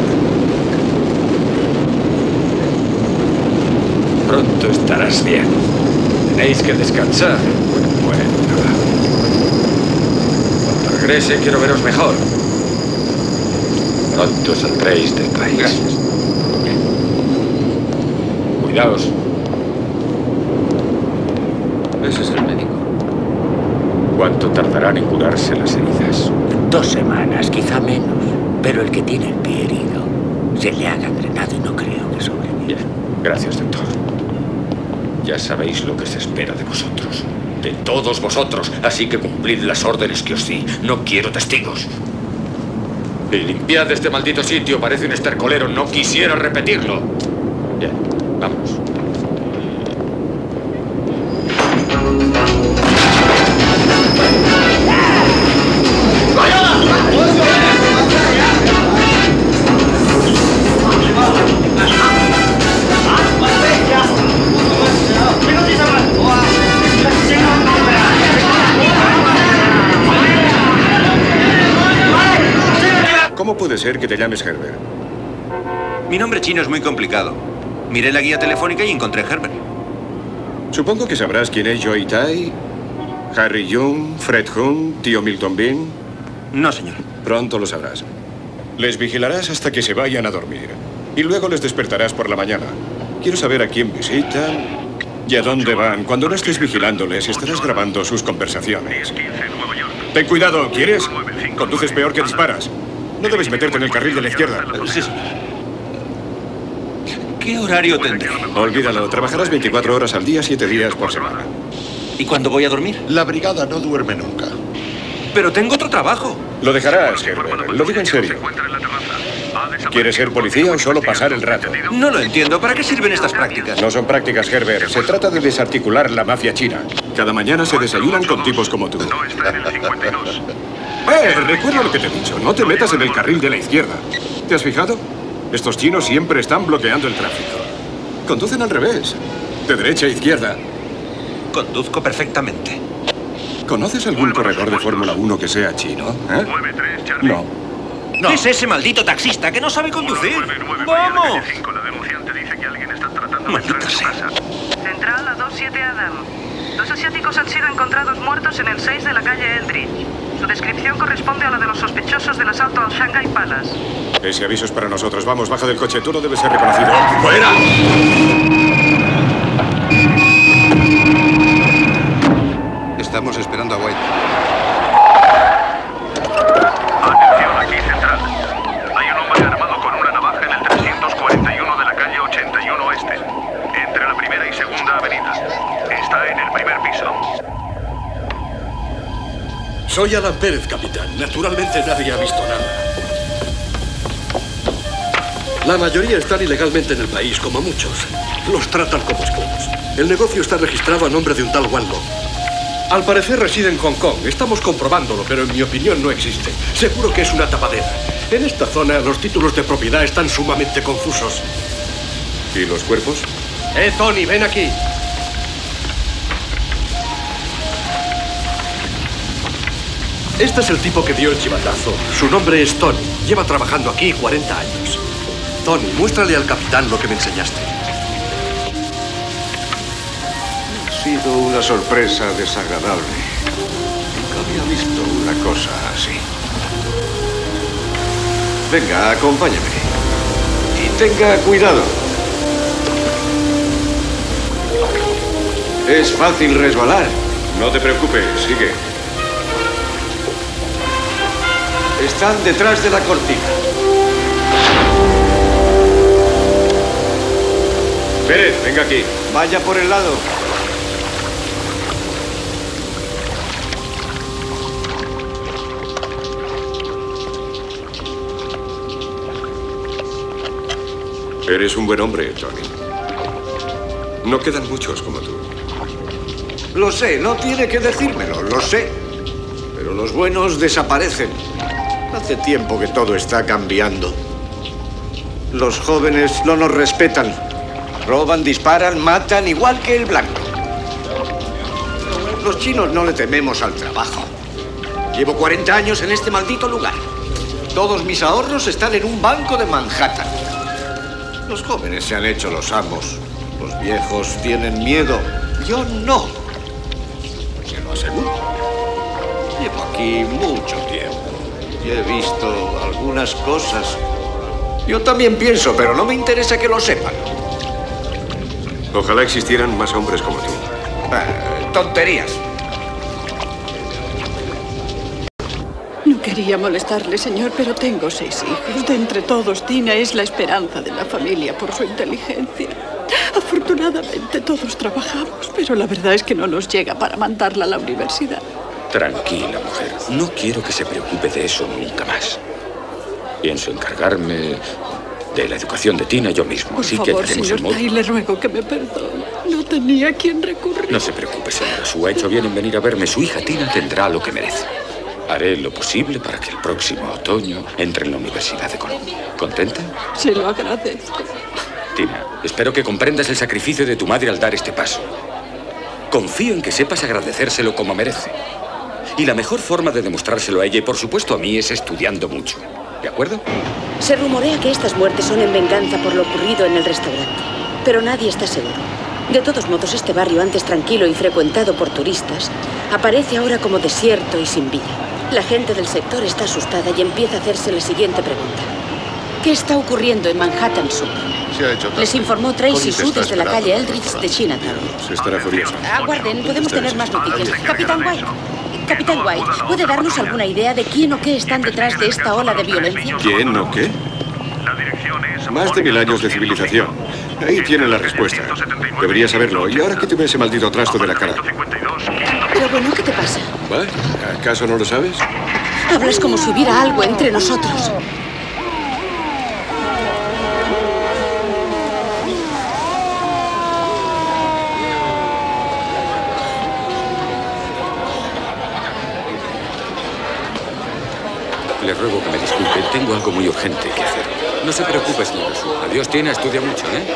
Pronto estarás bien. Tenéis que descansar. Buen trabajo. Cuando regrese quiero veros mejor. Pronto saldréis del país. Gracias. Cuidaos. Ese es el médico. ¿Cuánto tardarán en curarse las heridas? Dos semanas, quizá menos. Pero el que tiene el pie herido se le ha gangrenado y no creo que sobreviva. Bien, gracias, doctor. Ya sabéis lo que se espera de vosotros. De todos vosotros. Así que cumplid las órdenes que os di. No quiero testigos. Y limpiad este maldito sitio. Parece un estercolero. No quisiera repetirlo. Bien, vamos. ¿Cómo puede ser que te llames Herbert? Mi nombre chino es muy complicado. Miré la guía telefónica y encontré Herbert. Supongo que sabrás quién es Joey Tai, Harry Jung, Fred Hunt, tío Milton Bean. No, señor. Pronto lo sabrás. Les vigilarás hasta que se vayan a dormir. Y luego les despertarás por la mañana. Quiero saber a quién visitan y a dónde van. Cuando no estés vigilándoles, estarás grabando sus conversaciones. Ten cuidado, ¿quieres? Conduces peor que disparas. No debes meterte en el carril de la izquierda. Sí, señor. ¿Qué horario tendré? Olvídalo. Trabajarás veinticuatro horas al día, siete días por semana. ¿Y cuándo voy a dormir? La brigada no duerme nunca. Pero tengo otro trabajo. Lo dejarás, Herbert. Lo digo en serio. ¿Quieres ser policía o solo pasar el rato? No lo entiendo. ¿Para qué sirven estas prácticas? No son prácticas, Herbert. Se trata de desarticular la mafia china. Cada mañana se desayunan con tipos como tú. Eh, recuerda lo que te he dicho. No te metas en el carril de la izquierda. ¿Te has fijado? Estos chinos siempre están bloqueando el tráfico. Conducen al revés. De derecha a izquierda. Conduzco perfectamente. ¿Conoces algún corredor de Fórmula uno que sea chino? ¿Eh? No. No. ¿Qué es ese maldito taxista que no sabe conducir? ¡Vamos! Maldita sea. Central a dos siete Adam. Dos asiáticos han sido encontrados muertos en el seis de la calle Eldridge. Su descripción corresponde a la de los sospechosos del asalto al Shanghai Palace. Ese aviso es para nosotros. Vamos, baja del coche. Tú no debes ser reconocido. ¡Fuera! Estamos esperando a White. Atención, aquí Central. Hay un hombre armado con una navaja en el trescientos cuarenta y uno de la calle ochenta y uno Este, entre la primera y segunda avenida. Está en el primer piso. Soy Alan Pérez, capitán. Naturalmente nadie ha visto nada. La mayoría están ilegalmente en el país, como muchos. Los tratan como esclavos. El negocio está registrado a nombre de un tal Wan Long. Al parecer reside en Hong Kong. Estamos comprobándolo, pero en mi opinión no existe. Seguro que es una tapadera. En esta zona los títulos de propiedad están sumamente confusos. ¿Y los cuerpos? ¡Eh, Tony, ven aquí! Este es el tipo que dio el chivatazo. Su nombre es Tony. Lleva trabajando aquí cuarenta años. Tony, muéstrale al capitán lo que me enseñaste. Ha sido una sorpresa desagradable. Nunca había visto una cosa así. Venga, acompáñame. Y tenga cuidado. Es fácil resbalar. No te preocupes, sigue. Están detrás de la cortina. Pérez, venga aquí. Vaya por el lado. Eres un buen hombre, Tony. No quedan muchos como tú. Lo sé, no tiene que decírmelo, lo sé. Pero los buenos desaparecen. Hace tiempo que todo está cambiando. Los jóvenes no nos respetan. Roban, disparan, matan, igual que el blanco. Los chinos no le tememos al trabajo. Llevo cuarenta años en este maldito lugar. Todos mis ahorros están en un banco de Manhattan. Los jóvenes se han hecho los amos. Los viejos tienen miedo. Yo no. Se lo aseguro. Llevo aquí mucho tiempo. Y he visto algunas cosas. Yo también pienso, pero no me interesa que lo sepan. Ojalá existieran más hombres como tú. Eh, tonterías. No quería molestarle, señor, pero tengo seis hijos. De entre todos, Tina es la esperanza de la familia por su inteligencia. Afortunadamente, todos trabajamos, pero la verdad es que no nos llega para mandarla a la universidad. Tranquila, mujer. No quiero que se preocupe de eso nunca más. Pienso encargarme de la educación de Tina yo mismo. Por Así favor, que haremos señor el modo. Tai, le ruego que me perdone. No tenía a quien recurrir. No se preocupe, señora. Su ha hecho bien en venir a verme. Su hija Tina tendrá lo que merece. Haré lo posible para que el próximo otoño entre en la Universidad de Columbia. ¿Contenta? Se lo agradezco. Tina, espero que comprendas el sacrificio de tu madre al dar este paso. Confío en que sepas agradecérselo como merece. Y la mejor forma de demostrárselo a ella y, por supuesto, a mí es estudiando mucho. ¿De acuerdo? Se rumorea que estas muertes son en venganza por lo ocurrido en el restaurante, pero nadie está seguro. De todos modos, este barrio, antes tranquilo y frecuentado por turistas, aparece ahora como desierto y sin vida. La gente del sector está asustada y empieza a hacerse la siguiente pregunta. ¿Qué está ocurriendo en Manhattan Sur? Se ha hecho tarde. Les informó Tracy Connie te Sue está desde la esperando calle en el Eldridge de restaurante. Chinatown. Se estará furioso. Aguarden, podemos tener más noticias. Capitán White, Capitán White, ¿puede darnos alguna idea de quién o qué están detrás de esta ola de violencia? ¿Quién o qué? Más de mil años de civilización. Ahí tiene la respuesta. Debería saberlo. Y ahora quíteme ese maldito trasto de la cara. Pero bueno, ¿qué te pasa? ¿Va? ¿Acaso no lo sabes? Hablas como si hubiera algo entre nosotros. Le ruego que me disculpe. Tengo algo muy urgente que hacer. No se preocupe, señora Sue. Adiós, Tina. Estudia mucho, ¿eh?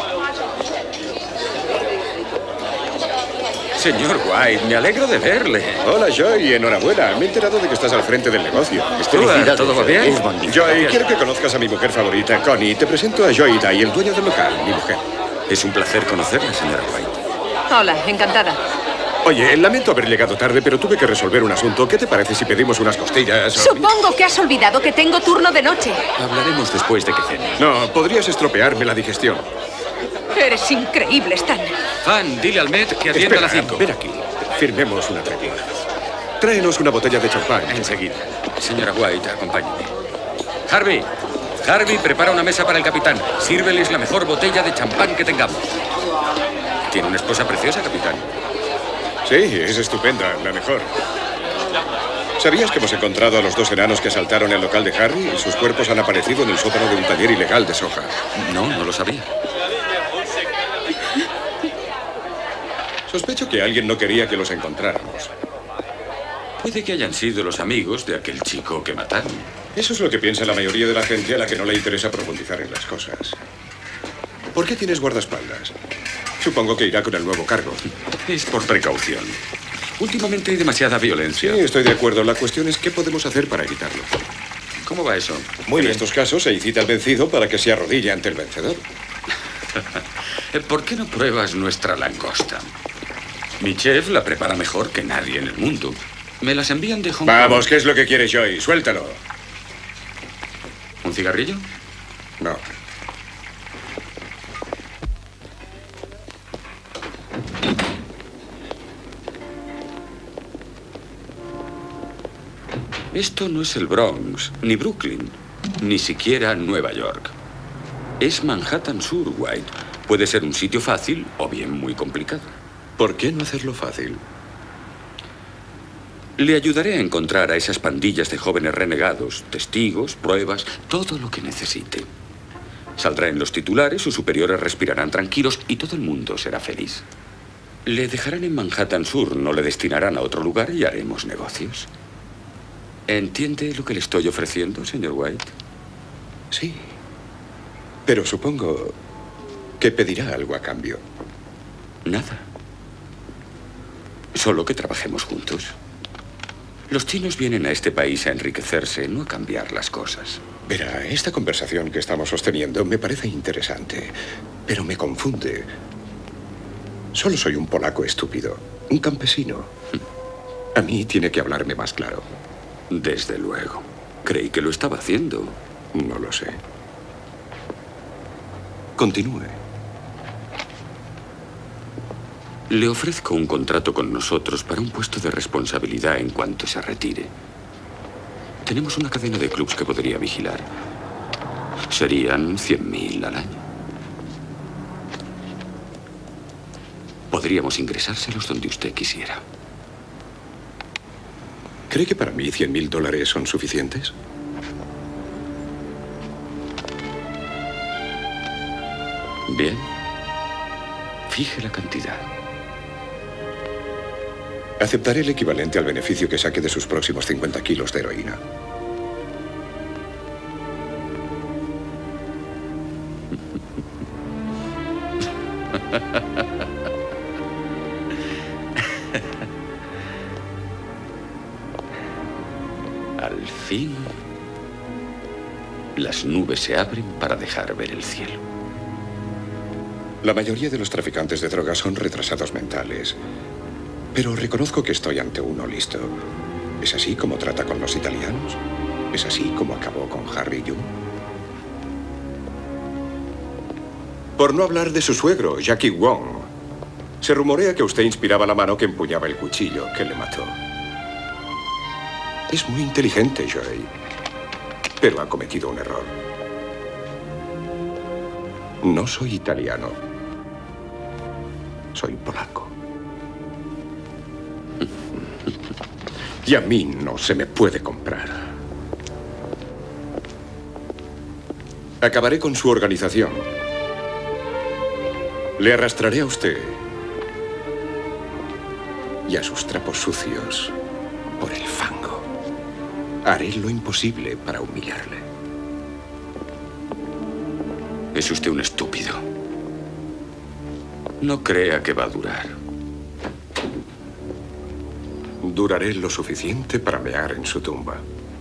Señor White, me alegro de verle. Hola, Joy. Enhorabuena. Me he enterado de que estás al frente del negocio. Felicidades. ¿Todo va bien? Joy, quiero que conozcas a mi mujer favorita, Connie. Te presento a Joy Dye, el dueño del local, mi mujer. Es un placer conocerla, señora White. Hola, encantada. Oye, lamento haber llegado tarde, pero tuve que resolver un asunto. ¿Qué te parece si pedimos unas costillas? o- Supongo que has olvidado que tengo turno de noche. Hablaremos después de que cene. No, podrías estropearme la digestión. Eres increíble, Stan. Fan, dile al Met que atienda a las Espera, cinco. ven aquí. Firmemos una tregua. Tráenos una botella de champán. Enseguida. Señora White, acompáñeme. Harvey, Harvey, prepara una mesa para el capitán. Sírveles la mejor botella de champán que tengamos. Tiene una esposa preciosa, capitán. Sí, es estupenda, la mejor. ¿Sabías que hemos encontrado a los dos enanos que asaltaron el local de Harry y sus cuerpos han aparecido en el sótano de un taller ilegal de soja? No, no lo sabía. Sospecho que alguien no quería que los encontráramos. Puede que hayan sido los amigos de aquel chico que mataron. Eso es lo que piensa la mayoría de la gente a la que no le interesa profundizar en las cosas. ¿Por qué tienes guardaespaldas? Supongo que irá con el nuevo cargo. Es por precaución. Últimamente hay demasiada violencia. Sí, estoy de acuerdo. La cuestión es qué podemos hacer para evitarlo. ¿Cómo va eso? En estos casos se incita al vencido para que se arrodille ante el vencedor. ¿Por qué no pruebas nuestra langosta? Mi chef la prepara mejor que nadie en el mundo. Me las envían de Hong Kong. Vamos, ¿qué es lo que quieres, Joy? Suéltalo. ¿Un cigarrillo? No. Esto no es el Bronx, ni Brooklyn, ni siquiera Nueva York. Es Manhattan Sur, White. Puede ser un sitio fácil o bien muy complicado. ¿Por qué no hacerlo fácil? Le ayudaré a encontrar a esas pandillas de jóvenes renegados, testigos, pruebas, todo lo que necesite. Saldrá en los titulares, sus superiores respirarán tranquilos y todo el mundo será feliz. Le dejarán en Manhattan Sur, no le destinarán a otro lugar y haremos negocios. ¿Entiende lo que le estoy ofreciendo, señor White? Sí. Pero supongo que pedirá algo a cambio. Nada. Solo que trabajemos juntos. Los chinos vienen a este país a enriquecerse, no a cambiar las cosas. Verá, esta conversación que estamos sosteniendo me parece interesante, pero me confunde. Solo soy un polaco estúpido, un campesino. A mí tiene que hablarme más claro. Desde luego. Creí que lo estaba haciendo. No lo sé. Continúe. Le ofrezco un contrato con nosotros para un puesto de responsabilidad en cuanto se retire. Tenemos una cadena de clubs que podría vigilar. Serían cien mil al año. Podríamos ingresárselos donde usted quisiera. ¿Cree que para mí cien mil dólares son suficientes? Bien. Fije la cantidad. Aceptaré el equivalente al beneficio que saque de sus próximos cincuenta kilos de heroína. Al fin, las nubes se abren para dejar ver el cielo. La mayoría de los traficantes de drogas son retrasados mentales. Pero reconozco que estoy ante uno listo. ¿Es así como trata con los italianos? ¿Es así como acabó con Harry June? Por no hablar de su suegro, Jackie Wong. Se rumorea que usted inspiraba la mano que empuñaba el cuchillo que le mató. Es muy inteligente, Joey, pero ha cometido un error. No soy italiano. Soy polaco. Y a mí no se me puede comprar. Acabaré con su organización. Le arrastraré a usted y a sus trapos sucios por el fango. Haré lo imposible para humillarle. Es usted un estúpido. No crea que va a durar. Duraré lo suficiente para mear en su tumba.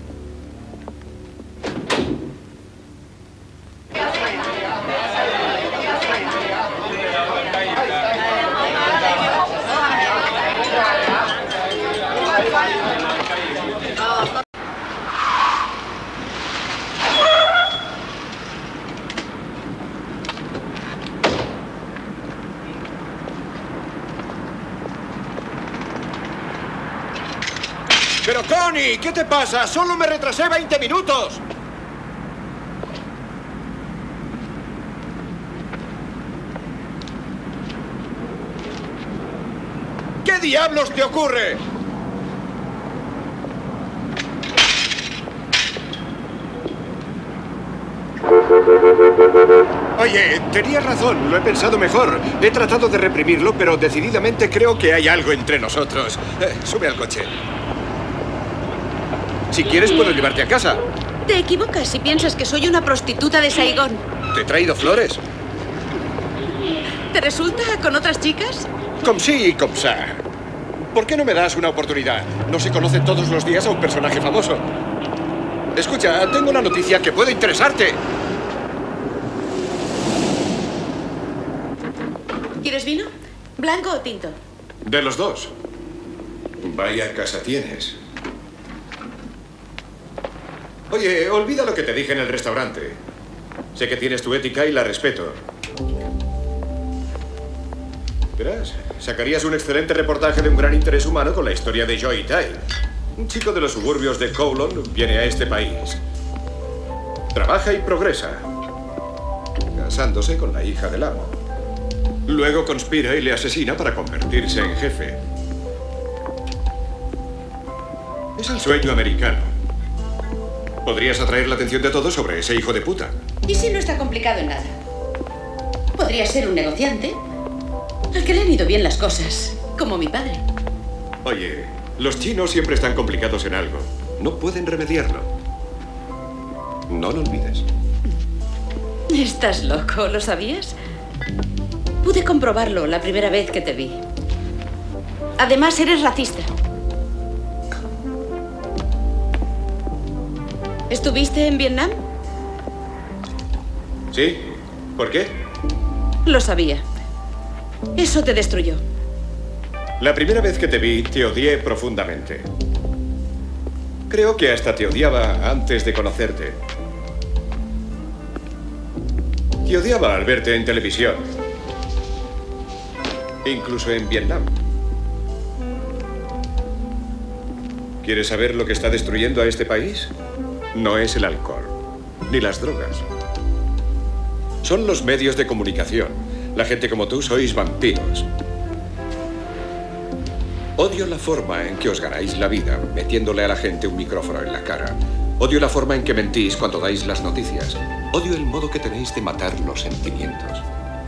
¡Pero, Connie! ¿Qué te pasa? ¡Solo me retrasé veinte minutos! ¿Qué diablos te ocurre? Oye, tenías razón, lo he pensado mejor. He tratado de reprimirlo, pero decididamente creo que hay algo entre nosotros. Eh, sube al coche. Si quieres, puedo llevarte a casa. Te equivocas si piensas que soy una prostituta de Saigón. Te he traído flores. ¿Te resulta con otras chicas? Com sí, com ça. ¿Por qué no me das una oportunidad? No se conoce todos los días a un personaje famoso. Escucha, tengo una noticia que puede interesarte. ¿Quieres vino? ¿Blanco o tinto? De los dos. Vaya casa tienes. Oye, olvida lo que te dije en el restaurante. Sé que tienes tu ética y la respeto. Verás, sacarías un excelente reportaje de un gran interés humano con la historia de Joey Tai. Un chico de los suburbios de Kowloon viene a este país. Trabaja y progresa, casándose con la hija del amo. Luego conspira y le asesina para convertirse en jefe. Es el sueño americano. Podrías atraer la atención de todos sobre ese hijo de puta. ¿Y si no está complicado en nada? Podría ser un negociante al que le han ido bien las cosas, como mi padre. Oye, los chinos siempre están complicados en algo. No pueden remediarlo. No lo olvides. Estás loco, ¿lo sabías? Pude comprobarlo la primera vez que te vi. Además, eres racista. ¿Estuviste en Vietnam? ¿Sí? ¿Por qué? Lo sabía. Eso te destruyó. La primera vez que te vi, te odié profundamente. Creo que hasta te odiaba antes de conocerte. Te odiaba al verte en televisión. Incluso en Vietnam. ¿Quieres saber lo que está destruyendo a este país? No es el alcohol, ni las drogas. Son los medios de comunicación. La gente como tú sois vampiros. Odio la forma en que os ganáis la vida metiéndole a la gente un micrófono en la cara. Odio la forma en que mentís cuando dais las noticias. Odio el modo que tenéis de matar los sentimientos.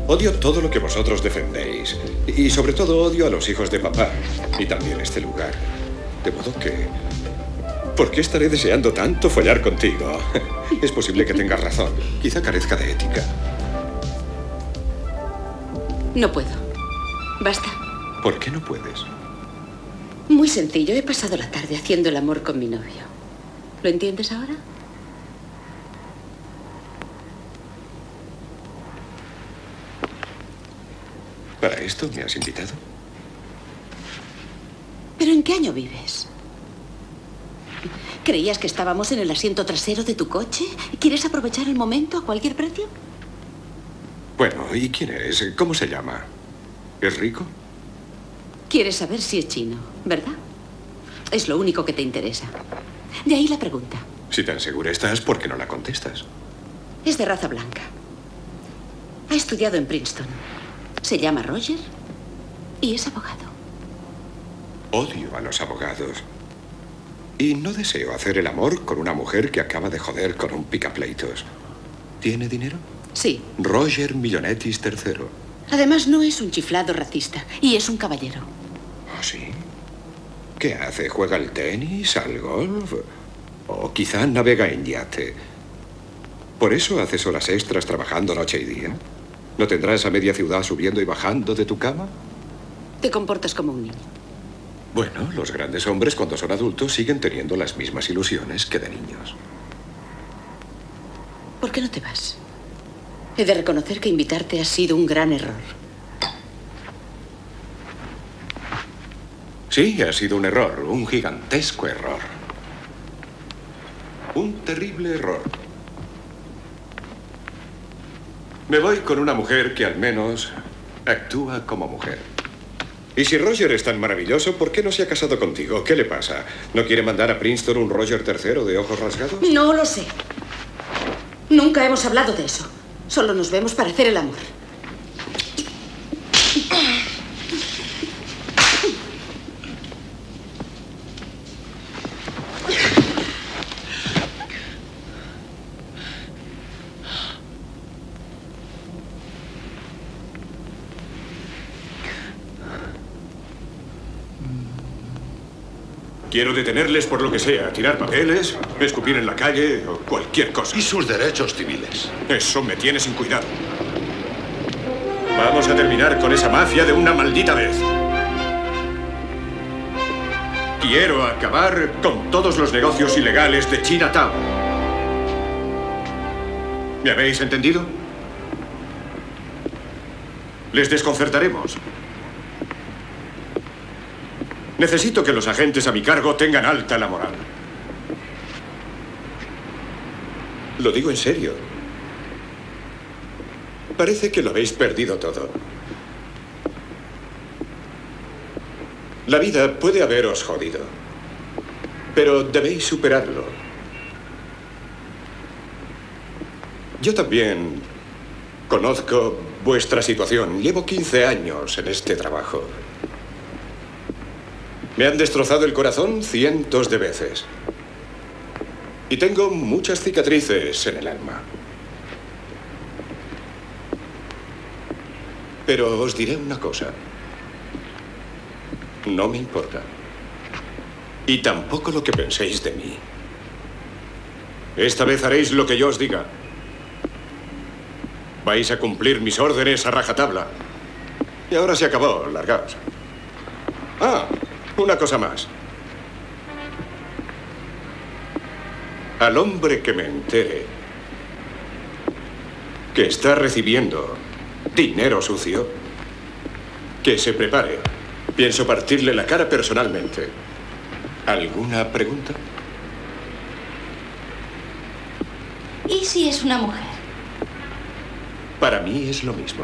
Odio todo lo que vosotros defendéis. Y sobre todo odio a los hijos de papá. Y también este lugar. De modo que... ¿por qué estaré deseando tanto follar contigo? Es posible que tengas razón. Quizá carezca de ética. No puedo. Basta. ¿Por qué no puedes? Muy sencillo. He pasado la tarde haciendo el amor con mi novio. ¿Lo entiendes ahora? ¿Para esto me has invitado? ¿Pero en qué año vives? ¿Creías que estábamos en el asiento trasero de tu coche? ¿Quieres aprovechar el momento a cualquier precio? Bueno, ¿y quién es? ¿Cómo se llama? ¿Es rico? Quieres saber si es chino, ¿verdad? Es lo único que te interesa. De ahí la pregunta. Si tan segura estás, ¿por qué no la contestas? Es de raza blanca. Ha estudiado en Princeton. Se llama Roger y es abogado. Odio a los abogados. Y no deseo hacer el amor con una mujer que acaba de joder con un picapleitos. ¿Tiene dinero? Sí. Roger Millonetis tercero. Además, no es un chiflado racista y es un caballero. ¿Ah, sí? ¿Qué hace? ¿Juega al tenis, al golf? O quizá navega en yate. ¿Por eso haces horas extras trabajando noche y día? ¿No tendrás a media ciudad subiendo y bajando de tu cama? Te comportas como un niño. Bueno, los grandes hombres cuando son adultos siguen teniendo las mismas ilusiones que de niños. ¿Por qué no te vas? He de reconocer que invitarte ha sido un gran error. Sí, ha sido un error, un gigantesco error. Un terrible error. Me voy con una mujer que al menos actúa como mujer. Y si Roger es tan maravilloso, ¿por qué no se ha casado contigo? ¿Qué le pasa? ¿No quiere mandar a Princeton un Roger tercero de ojos rasgados? No lo sé. Nunca hemos hablado de eso. Solo nos vemos para hacer el amor. Quiero detenerles por lo que sea, tirar papeles, escupir en la calle o cualquier cosa. Y sus derechos civiles. Eso me tiene sin cuidado. Vamos a terminar con esa mafia de una maldita vez. Quiero acabar con todos los negocios ilegales de Chinatown. ¿Me habéis entendido? Les desconcertaremos. Necesito que los agentes a mi cargo tengan alta la moral. Lo digo en serio. Parece que lo habéis perdido todo. La vida puede haberos jodido, pero debéis superarlo. Yo también conozco vuestra situación. Llevo quince años en este trabajo. Me han destrozado el corazón cientos de veces. Y tengo muchas cicatrices en el alma. Pero os diré una cosa. No me importa. Y tampoco lo que penséis de mí. Esta vez haréis lo que yo os diga. Vais a cumplir mis órdenes a rajatabla. Y ahora se acabó. Largaos. Ah, una cosa más. Al hombre que me entere que está recibiendo dinero sucio, que se prepare. Pienso partirle la cara personalmente. ¿Alguna pregunta? ¿Y si es una mujer? Para mí es lo mismo.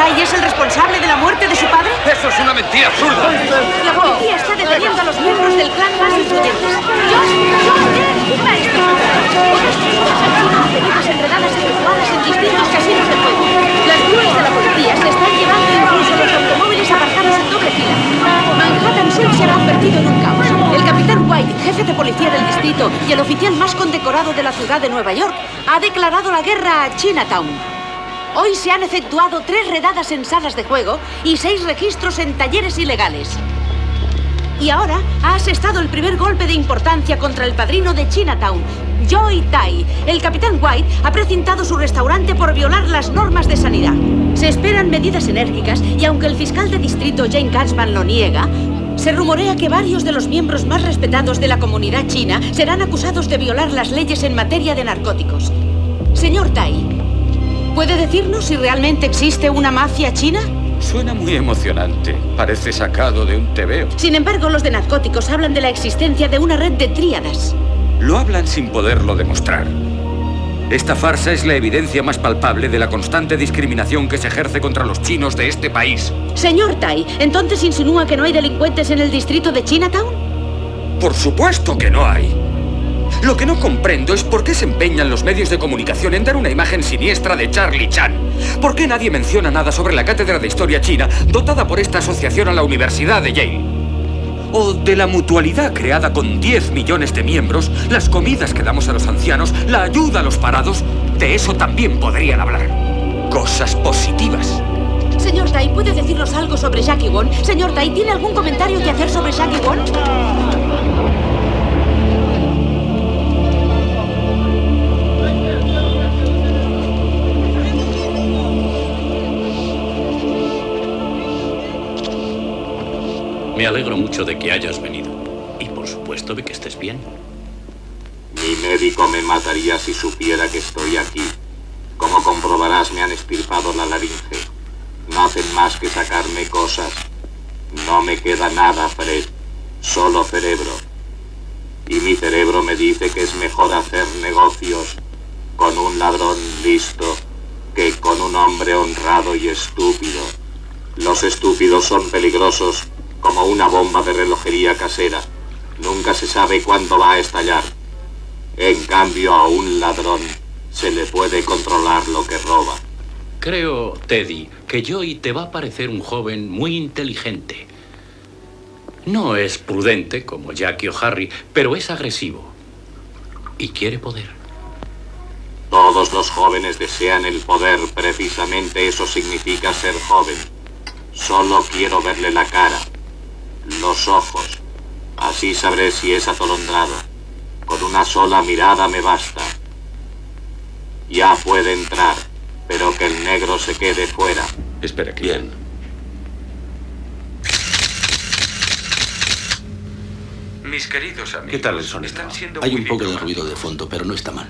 Tai es el responsable de la muerte de su padre? ¡Eso es una mentira absurda! La policía está deteniendo a los miembros del clan más influyentes. ¡Josh! ¡Josh! ¡Firma esto! Unas personas han sido detenidas enredadas y torturadas en distintos casinos de juego. Las grúas de la policía se están llevando incluso los automóviles aparcados en doble fila. Manhattan Sur se ha convertido en un caos. El capitán White, jefe de policía del distrito y el oficial más condecorado de la ciudad de Nueva York, ha declarado la guerra a Chinatown. Hoy se han efectuado tres redadas en salas de juego y seis registros en talleres ilegales. Y ahora ha asestado el primer golpe de importancia contra el padrino de Chinatown, Joey Tai. El capitán White ha precintado su restaurante por violar las normas de sanidad. Se esperan medidas enérgicas y aunque el fiscal de distrito Jane Katzman lo niega, se rumorea que varios de los miembros más respetados de la comunidad china serán acusados de violar las leyes en materia de narcóticos. Señor Tai, ¿puede decirnos si realmente existe una mafia china? Suena muy emocionante. Parece sacado de un tebeo. Sin embargo, los de narcóticos hablan de la existencia de una red de tríadas. Lo hablan sin poderlo demostrar. Esta farsa es la evidencia más palpable de la constante discriminación que se ejerce contra los chinos de este país. Señor Tai, ¿entonces insinúa que no hay delincuentes en el distrito de Chinatown? Por supuesto que no hay. Lo que no comprendo es por qué se empeñan los medios de comunicación en dar una imagen siniestra de Charlie Chan. ¿Por qué nadie menciona nada sobre la cátedra de historia china dotada por esta asociación a la Universidad de Yale? O de la mutualidad creada con diez millones de miembros, las comidas que damos a los ancianos, la ayuda a los parados. De eso también podrían hablar. Cosas positivas. Señor Tai, ¿puede decirnos algo sobre Jackie Won? Señor Tai, ¿tiene algún comentario que hacer sobre Jackie Won? Me alegro mucho de que hayas venido. Y por supuesto de que estés bien. Mi médico me mataría si supiera que estoy aquí. Como comprobarás, me han extirpado la laringe. No hacen más que sacarme cosas. No me queda nada, Fred. Solo cerebro. Y mi cerebro me dice que es mejor hacer negocios con un ladrón listo que con un hombre honrado y estúpido. Los estúpidos son peligrosos como una bomba de relojería casera. Nunca se sabe cuándo va a estallar. En cambio, a un ladrón se le puede controlar lo que roba. Creo, Teddy, que Joey te va a parecer un joven muy inteligente. No es prudente como Jackie o Harry, pero es agresivo. Y quiere poder. Todos los jóvenes desean el poder. Precisamente eso significa ser joven. Solo quiero verle la cara. Los ojos. Así sabré si es atolondrado. Con una sola mirada me basta. Ya puede entrar, pero que el negro se quede fuera. Espera, que... Bien. Mis queridos amigos, ¿Qué tal el sonido? están siendo Hay muy un poco de diplomáticos. ruido de fondo, pero no está mal.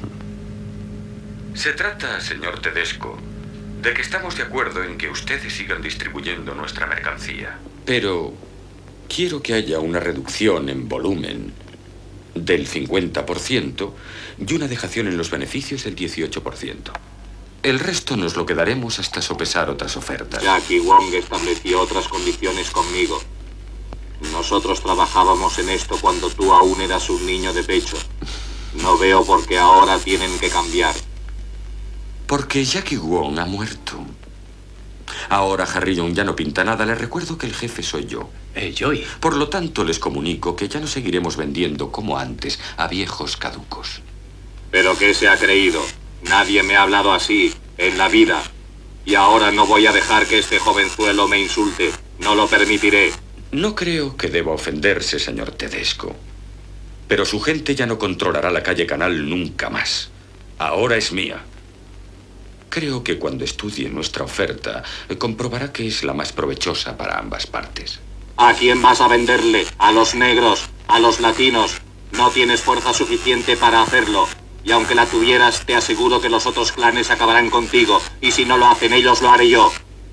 Se trata, señor Tedesco, de que estamos de acuerdo en que ustedes sigan distribuyendo nuestra mercancía. Pero quiero que haya una reducción en volumen del cincuenta por ciento y una dejación en los beneficios del dieciocho por ciento. El resto nos lo quedaremos hasta sopesar otras ofertas. Jackie Wong estableció otras condiciones conmigo. Nosotros trabajábamos en esto cuando tú aún eras un niño de pecho. No veo por qué ahora tienen que cambiar. Porque Jackie Wong ha muerto. Ahora Harry Young ya no pinta nada. Les recuerdo que el jefe soy yo. Eh, Joey. Por lo tanto, les comunico que ya no seguiremos vendiendo como antes a viejos caducos. ¿Pero qué se ha creído? Nadie me ha hablado así en la vida. Y ahora no voy a dejar que este jovenzuelo me insulte. No lo permitiré. No creo que deba ofenderse, señor Tedesco. Pero su gente ya no controlará la calle Canal nunca más. Ahora es mía. Creo que cuando estudie nuestra oferta, comprobará que es la más provechosa para ambas partes. ¿A quién vas a venderle? ¿A los negros? ¿A los latinos? No tienes fuerza suficiente para hacerlo. Y aunque la tuvieras, te aseguro que los otros clanes acabarán contigo. Y si no lo hacen ellos, lo haré yo.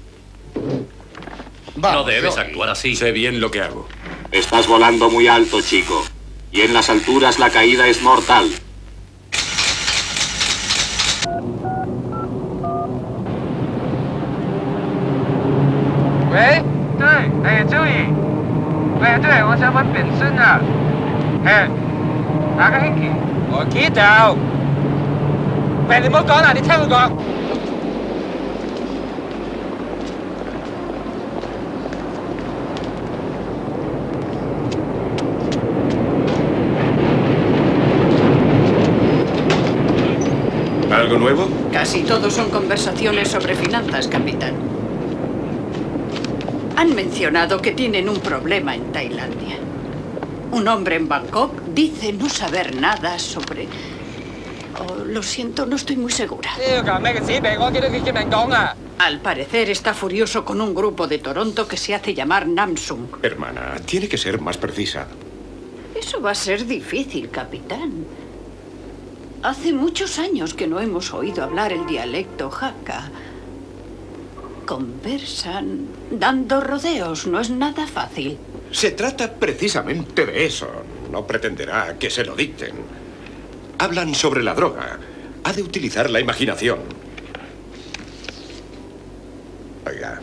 No debes actuar así. Sé bien lo que hago. Estás volando muy alto, chico. Y en las alturas la caída es mortal. 喂，對，誒，周怡，誒，對，我想揾炳順啊，誒，哪個兄弟？我知道，喂，你唔好講啦，你聽我講。 ¿Algo nuevo? Casi todo son conversaciones sobre finanzas, capitán. Han mencionado que tienen un problema en Tailandia. Un hombre en Bangkok dice no saber nada sobre... Oh, lo siento, no estoy muy segura. Al parecer está furioso con un grupo de Toronto que se hace llamar Namsung. Hermana, tiene que ser más precisa. Eso va a ser difícil, capitán. Hace muchos años que no hemos oído hablar el dialecto Hakka. Conversan dando rodeos, no es nada fácil. Se trata precisamente de eso. No pretenderá que se lo dicten. Hablan sobre la droga. Ha de utilizar la imaginación. Oiga,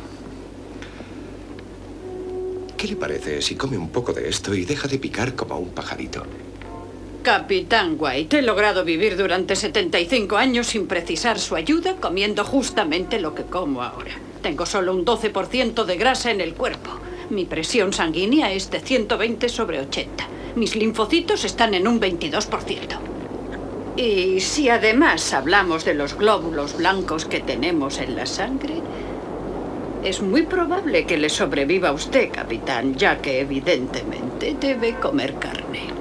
¿qué le parece si come un poco de esto y deja de picar como un pajarito? Capitán White, he logrado vivir durante setenta y cinco años sin precisar su ayuda, comiendo justamente lo que como ahora. Tengo solo un doce por ciento de grasa en el cuerpo. Mi presión sanguínea es de ciento veinte sobre ochenta. Mis linfocitos están en un veintidós por ciento. Y si además hablamos de los glóbulos blancos que tenemos en la sangre, es muy probable que le sobreviva a usted, capitán, ya que evidentemente debe comer carne.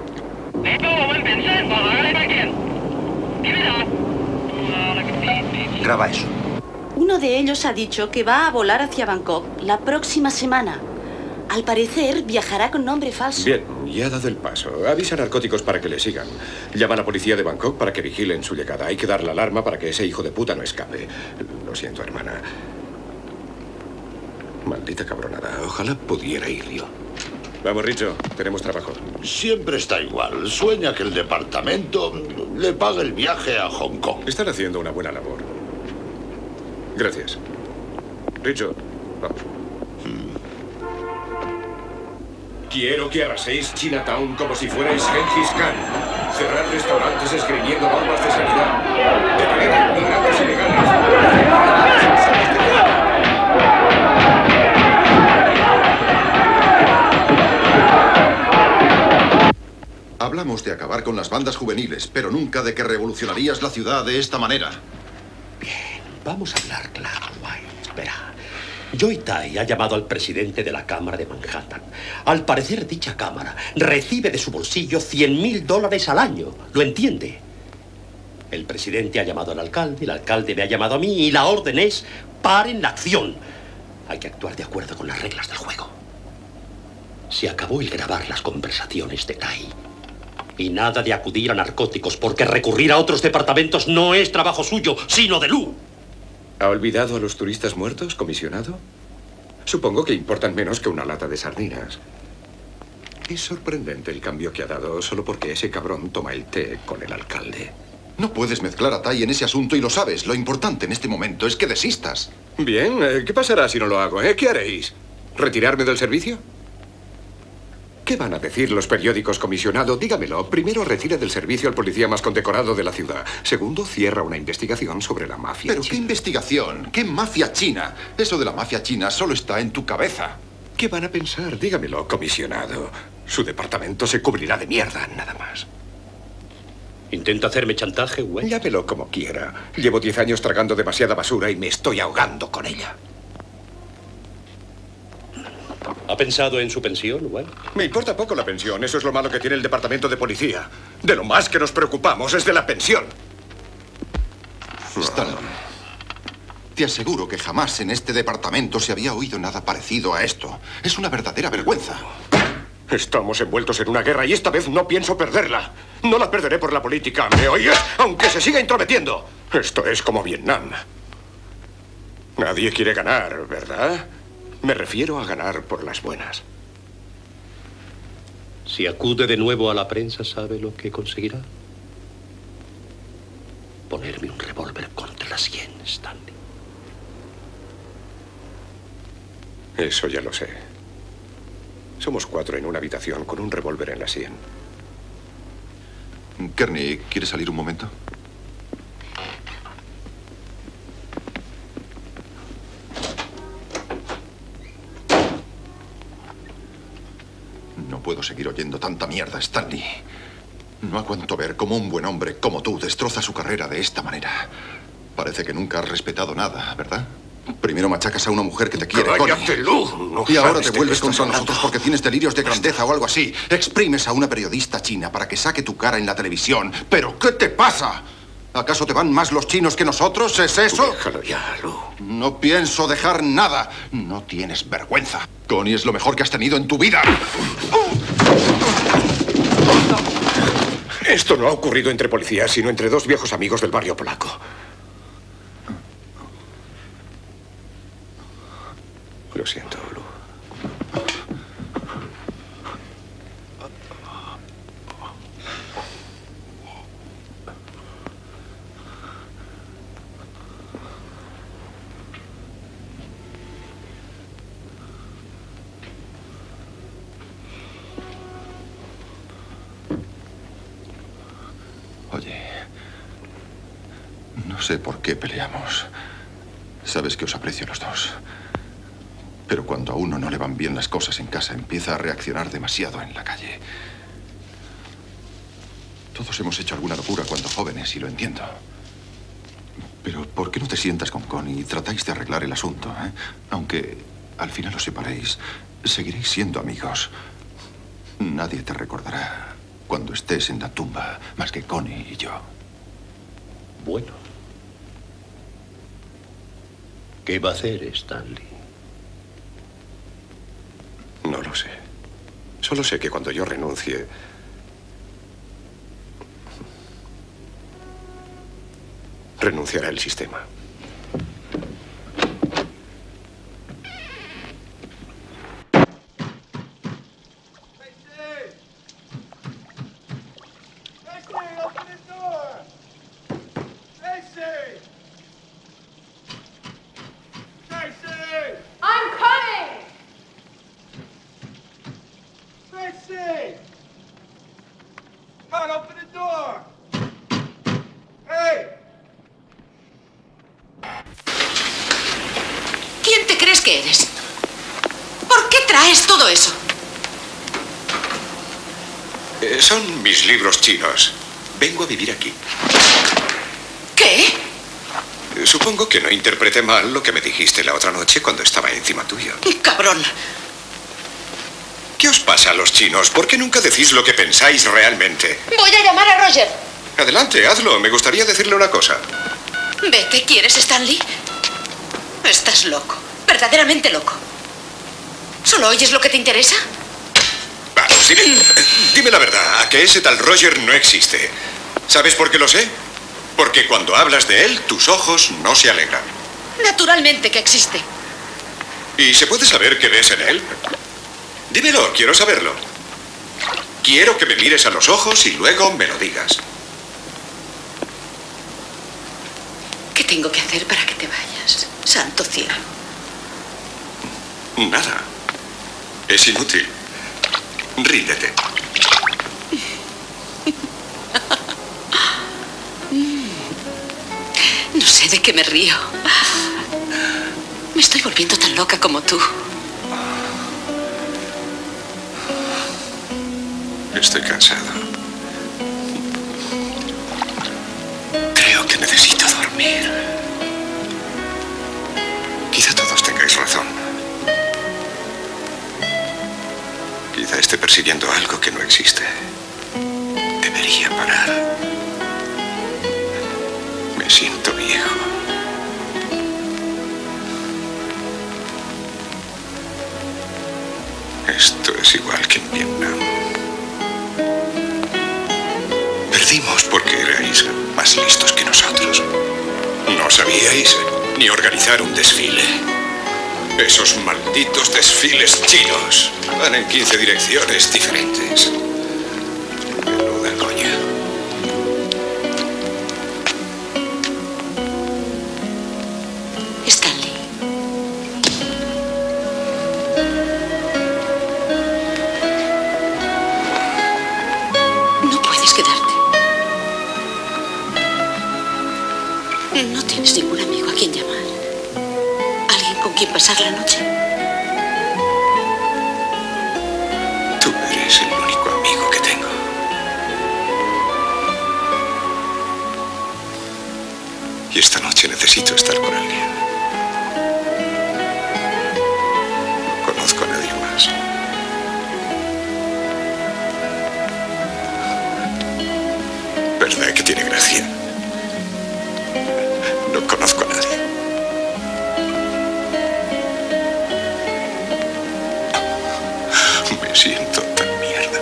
Graba eso. Uno de ellos ha dicho que va a volar hacia Bangkok la próxima semana. Al parecer, viajará con nombre falso. Bien, ya ha dado el paso. Avisa a narcóticos para que le sigan. Llama a la policía de Bangkok para que vigilen su llegada. Hay que dar la alarma para que ese hijo de puta no escape. Lo siento, hermana. Maldita cabronada. Ojalá pudiera ir yo. Vamos, Richo. Tenemos trabajo. Siempre está igual. Sueña que el departamento le paga el viaje a Hong Kong. Están haciendo una buena labor. Gracias. Richo, vamos. Quiero que arraséis Chinatown como si fuerais Genghis Khan. Cerrar restaurantes esgrimiendo normas de sanidad. Detener a inmigrantes ilegales. Hablamos de acabar con las bandas juveniles, pero nunca de que revolucionarías la ciudad de esta manera. Bien, vamos a hablar claro, White. Espera. Joy Tai ha llamado al presidente de la Cámara de Manhattan. Al parecer, dicha Cámara recibe de su bolsillo cien mil dólares al año. ¿Lo entiende? El presidente ha llamado al alcalde, el alcalde me ha llamado a mí y la orden es: paren la acción. Hay que actuar de acuerdo con las reglas del juego. Se acabó el grabar las conversaciones de Tai. Y nada de acudir a narcóticos, porque recurrir a otros departamentos no es trabajo suyo, sino de Lu. ¿Ha olvidado a los turistas muertos, comisionado? Supongo que importan menos que una lata de sardinas. Es sorprendente el cambio que ha dado solo porque ese cabrón toma el té con el alcalde. No puedes mezclar a Tai en ese asunto y lo sabes. Lo importante en este momento es que desistas. Bien, ¿qué pasará si no lo hago, eh? ¿Qué haréis? ¿Retirarme del servicio? ¿Qué van a decir los periódicos, comisionado? Dígamelo. Primero, retire del servicio al policía más condecorado de la ciudad. Segundo, cierra una investigación sobre la mafia ¿Pero china. qué investigación? ¿Qué mafia china? Eso de la mafia china solo está en tu cabeza. ¿Qué van a pensar? Dígamelo, comisionado. Su departamento se cubrirá de mierda, nada más. ¿Intenta hacerme chantaje, güey? Llámelo como quiera. Llevo diez años tragando demasiada basura y me estoy ahogando con ella. ¿Ha pensado en su pensión, güey? Me importa poco la pensión. Eso es lo malo que tiene el departamento de policía. De lo más que nos preocupamos es de la pensión. Stanley, te aseguro que jamás en este departamento se había oído nada parecido a esto. Es una verdadera vergüenza. Estamos envueltos en una guerra y esta vez no pienso perderla. No la perderé por la política, ¿me oyes? Aunque se siga intrometiendo. Esto es como Vietnam. Nadie quiere ganar, ¿verdad? Me refiero a ganar por las buenas. Si acude de nuevo a la prensa, ¿sabe lo que conseguirá? Ponerme un revólver contra la sien, Stanley. Eso ya lo sé. Somos cuatro en una habitación con un revólver en la sien. Kearney, ¿quieres salir un momento? No puedo seguir oyendo tanta mierda, Stanley. No aguanto ver cómo un buen hombre como tú destroza su carrera de esta manera. Parece que nunca has respetado nada, ¿verdad? Primero machacas a una mujer que te quiere, ¡Cállate, Lou! No y ahora sabes te de vuelves qué estás contra hablando. nosotros porque tienes delirios de grandeza o algo así. Exprimes a una periodista china para que saque tu cara en la televisión. ¿Pero qué te pasa? ¿Acaso te van más los chinos que nosotros? ¿Es eso? Déjalo ya, Lou. No pienso dejar nada. No tienes vergüenza. Connie es lo mejor que has tenido en tu vida. Esto no ha ocurrido entre policías, sino entre dos viejos amigos del barrio polaco. Lo siento, Lou. Oye, no sé por qué peleamos. Sabes que os aprecio a los dos. Pero cuando a uno no le van bien las cosas en casa, empieza a reaccionar demasiado en la calle. Todos hemos hecho alguna locura cuando jóvenes, y lo entiendo. Pero ¿por qué no te sientas con Connie y tratáis de arreglar el asunto, eh? Aunque al final os separéis, seguiréis siendo amigos. Nadie te recordará cuando estés en la tumba, más que Connie y yo. Bueno. ¿Qué va a hacer Stanley? No lo sé. Solo sé que cuando yo renuncie, renunciará el sistema. I'm coming! Tracy! Come on, open the door! Hey! ¿Quién te crees que eres? ¿Por qué traes todo eso? Eh, son mis libros chinos. Vengo a vivir aquí. ¿Qué? Eh, Supongo que no interpreté mal lo que me dijiste la otra noche cuando estaba encima tuyo. Cabrón. ¿Qué os pasa a los chinos? ¿Por qué nunca decís lo que pensáis realmente? Voy a llamar a Roger. Adelante, hazlo. Me gustaría decirle una cosa. Vete, ¿quieres, Stanley? Estás loco. Verdaderamente loco. ¿Solo oyes lo que te interesa? Vamos, dime, dime la verdad, a que ese tal Roger no existe. ¿Sabes por qué lo sé? Porque cuando hablas de él, tus ojos no se alegran. Naturalmente que existe. ¿Y se puede saber qué ves en él? Dímelo, quiero saberlo. Quiero que me mires a los ojos y luego me lo digas. ¿Qué tengo que hacer para que te vayas? Santo cielo. Nada. Es inútil. Ríndete. No sé de qué me río. Me estoy volviendo tan loca como tú. Estoy cansado. Creo que necesito dormir. Quizá todos tengáis razón. Quizá esté persiguiendo algo que no existe. Debería parar. Me siento viejo. Esto es igual que en Vietnam. Perdimos porque erais más listos que nosotros. No sabíais ni organizar un desfile. Esos malditos desfiles chinos van en quince direcciones diferentes. Menuda coña. Stanley. con quien pasar la noche. Tú eres el único amigo que tengo. Y esta noche necesito estar con alguien. No conozco a nadie más. ¿Verdad que tiene gracia? No conozco a nadie. Me siento tan mierda.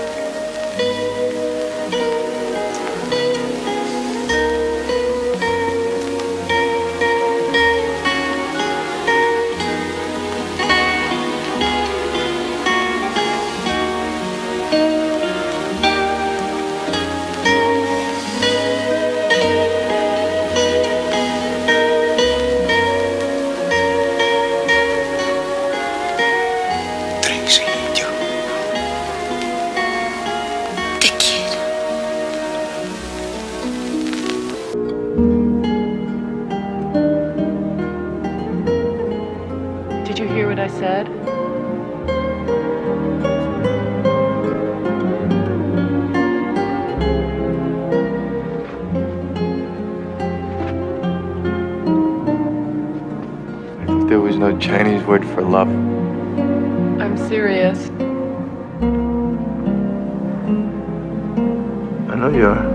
Did you hear what I said? I thought there was no Chinese word for love. I'm serious. I know you are.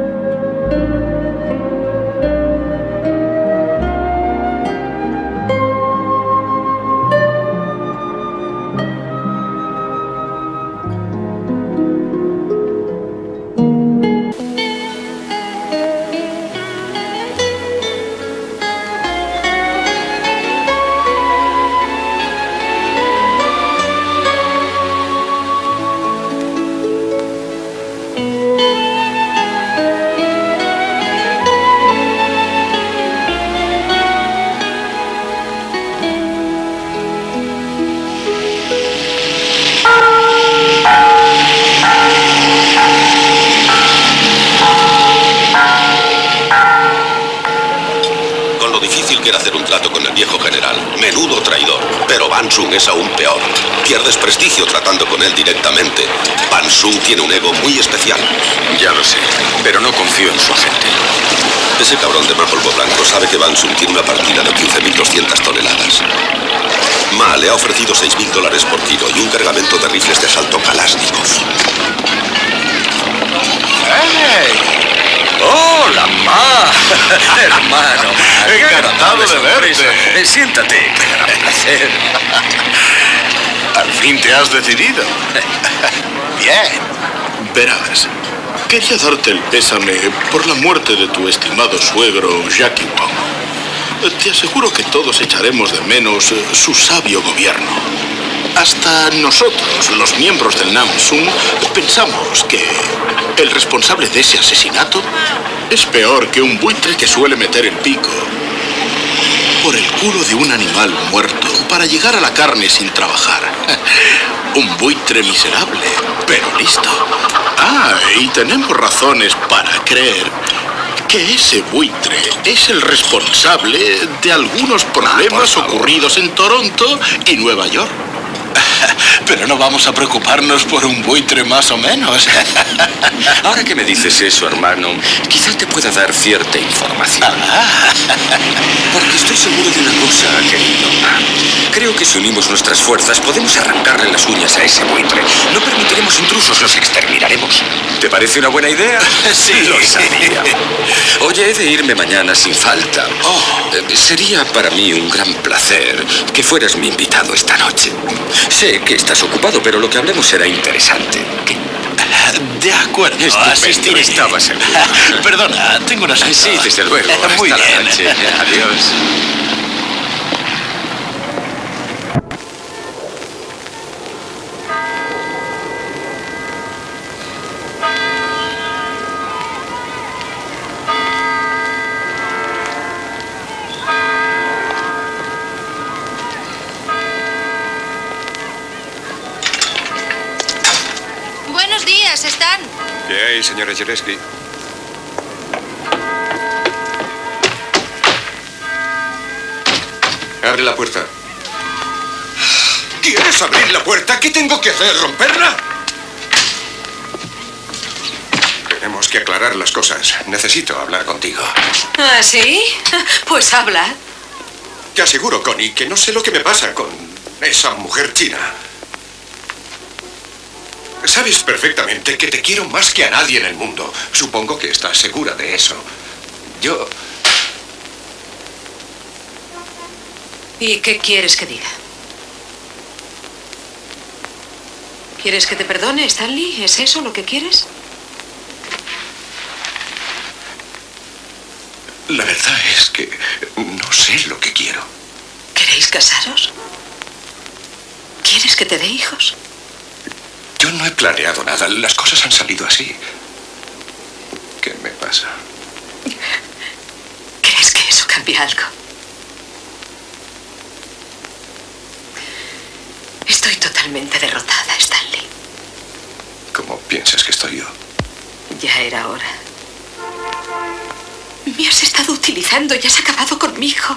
Hacer un trato con el viejo general. Menudo traidor. Pero Ban Sung es aún peor. Pierdes prestigio tratando con él directamente. Ban Sung tiene un ego muy especial. Ya lo sé, pero no confío en su agente. Ese cabrón de polvo blanco sabe que Ban Sung tiene una partida de quince mil doscientas toneladas. Ma le ha ofrecido seis mil dólares por kilo y un cargamento de rifles de asalto Kalashnikov. ¡Hey! ¡Hola, Ma! Hermano, encantado de verte. Eh, siéntate. Un placer. Al fin te has decidido. Bien. Verás, quería darte el pésame por la muerte de tu estimado suegro, Jackie Wong. Te aseguro que todos echaremos de menos su sabio gobierno. Hasta nosotros, los miembros del Namsung, pensamos que el responsable de ese asesinato es peor que un buitre que suele meter el pico por el culo de un animal muerto para llegar a la carne sin trabajar. Un buitre miserable, pero listo. Ah, y tenemos razones para creer que ese buitre es el responsable de algunos problemas ocurridos en Toronto y Nueva York. Pero no vamos a preocuparnos por un buitre más o menos. Ahora que me dices eso, hermano, quizás te pueda dar cierta información. Porque estoy seguro de una cosa, querido. Creo que si unimos nuestras fuerzas podemos arrancarle las uñas a ese buitre. No permitiremos intrusos, los exterminaremos. ¿Te parece una buena idea? Sí. Lo sabía. Oye, he de irme mañana sin falta. Oh, sería para mí un gran placer que fueras mi invitado esta noche. Sé que estás ocupado, pero lo que hablemos será interesante. ¿Qué? De acuerdo, Estupendo, asistiré. estaba seguro. Perdona, tengo una cita. Sí, desde luego. Muy Hasta bien. la noche. Adiós. Buenos días, ¿están? ¿Qué hay, señora Jereski? Abre la puerta. ¿Quieres abrir la puerta? ¿Qué tengo que hacer? ¿Romperla? Tenemos que aclarar las cosas. Necesito hablar contigo. ¿Ah, sí? Pues habla. Te aseguro, Connie, que no sé lo que me pasa con esa mujer china. Sabes perfectamente que te quiero más que a nadie en el mundo. Supongo que estás segura de eso. Yo... ¿Y qué quieres que diga? ¿Quieres que te perdone, Stanley? ¿Es eso lo que quieres? La verdad es que no sé lo que quiero. ¿Queréis casaros? ¿Quieres que te dé hijos? Yo no he planeado nada. Las cosas han salido así. ¿Qué me pasa? ¿Crees que eso cambia algo? Estoy totalmente derrotada, Stanley. ¿Cómo piensas que estoy yo? Ya era hora. Me has estado utilizando y has acabado conmigo.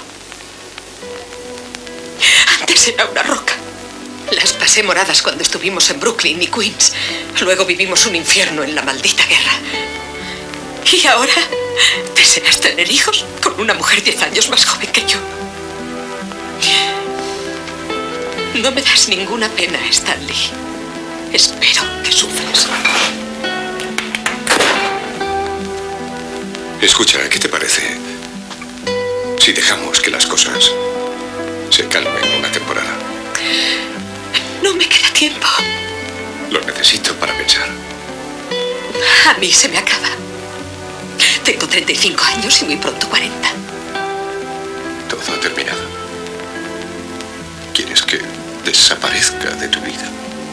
Antes era una roca. Las pasé moradas cuando estuvimos en Brooklyn y Queens. Luego vivimos un infierno en la maldita guerra. Y ahora deseas tener hijos con una mujer diez años más joven que yo. No me das ninguna pena, Stanley. Espero que sufras. Escucha, ¿qué te parece si dejamos que las cosas se calmen una temporada? No me queda tiempo. Lo necesito para pensar. A mí se me acaba. Tengo treinta y cinco años y muy pronto cuarenta. Todo ha terminado. ¿Quieres que desaparezca de tu vida?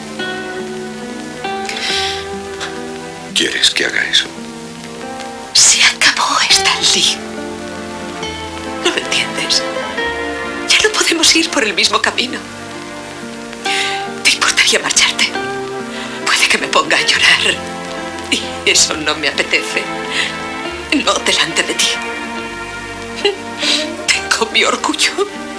¿Quieres que haga eso? Se acabó, Stanley. ¿No lo entiendes? Ya no podemos ir por el mismo camino. ¿Te importaría marcharte? Puede que me ponga a llorar. Y eso no me apetece. No delante de ti. Tengo mi orgullo.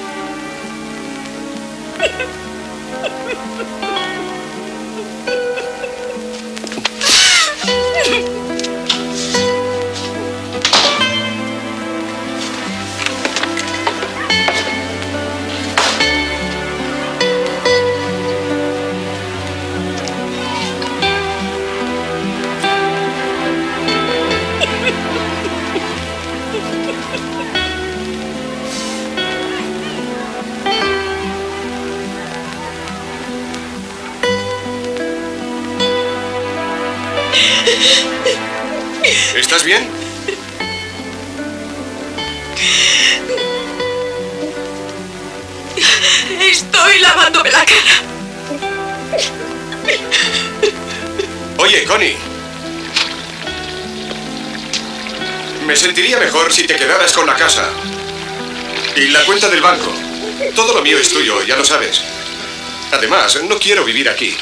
¿Estás bien? Estoy lavándome la cara. Oye, Connie. Me sentiría mejor si te quedaras con la casa. Y la cuenta del banco. Todo lo mío es tuyo, ya lo sabes. Además, no quiero vivir aquí.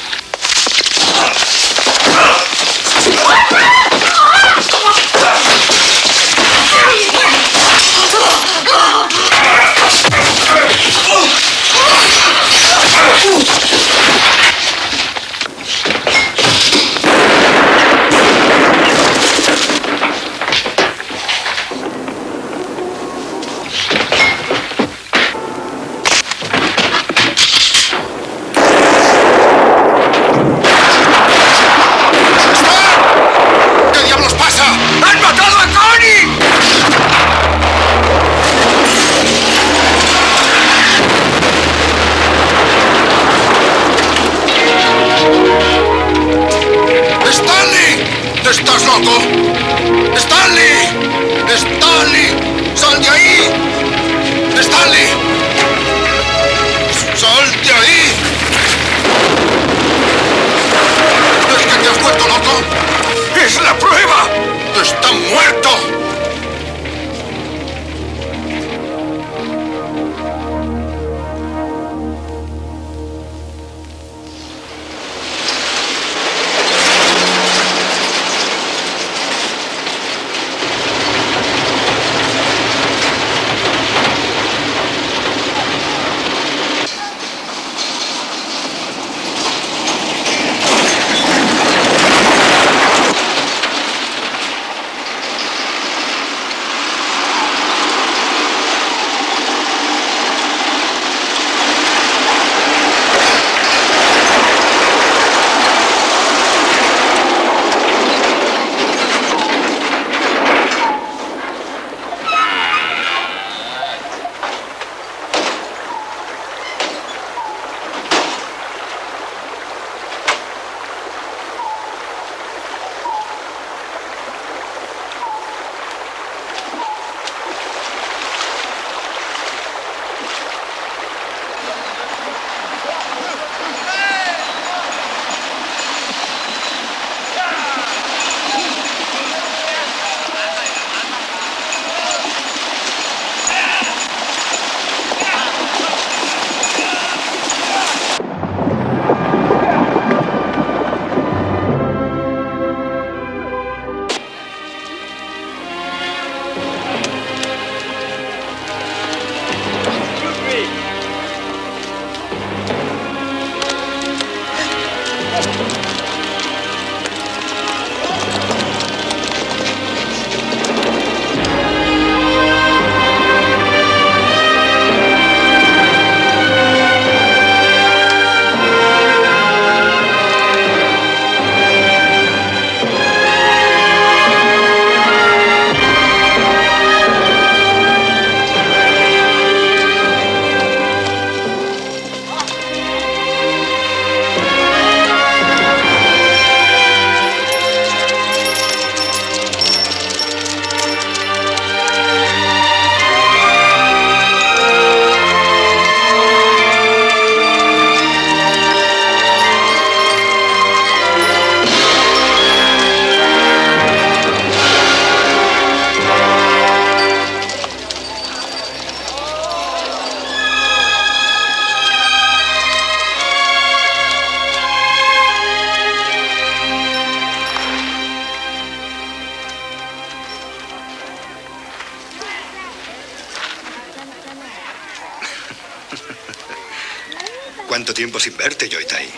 ¿Cuánto tiempo sin verte, Yoitai?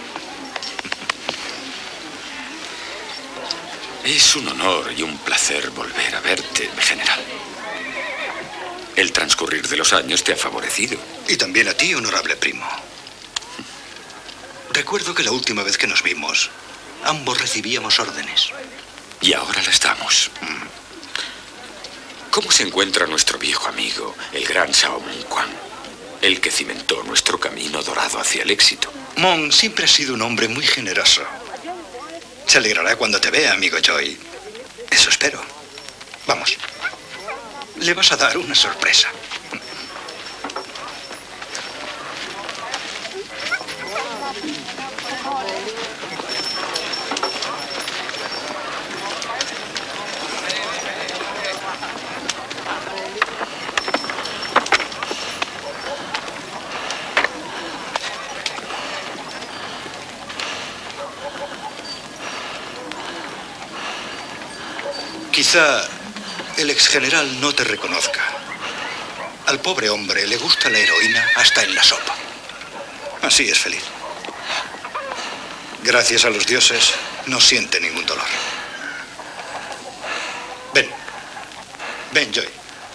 Es un honor y un placer volver a verte, general. El transcurrir de los años te ha favorecido. Y también a ti, honorable primo. Recuerdo que la última vez que nos vimos, ambos recibíamos órdenes. Y ahora la estamos. ¿Cómo se encuentra nuestro viejo amigo, el gran Shao Ming Quan? El que cimentó nuestro camino dorado hacia el éxito. Mon siempre ha sido un hombre muy generoso. Se alegrará cuando te vea, amigo Joy. Eso espero. Vamos. Le vas a dar una sorpresa. Quizá el exgeneral no te reconozca. Al pobre hombre le gusta la heroína hasta en la sopa. Así es feliz. Gracias a los dioses, no siente ningún dolor. Ven. Ven, Joy.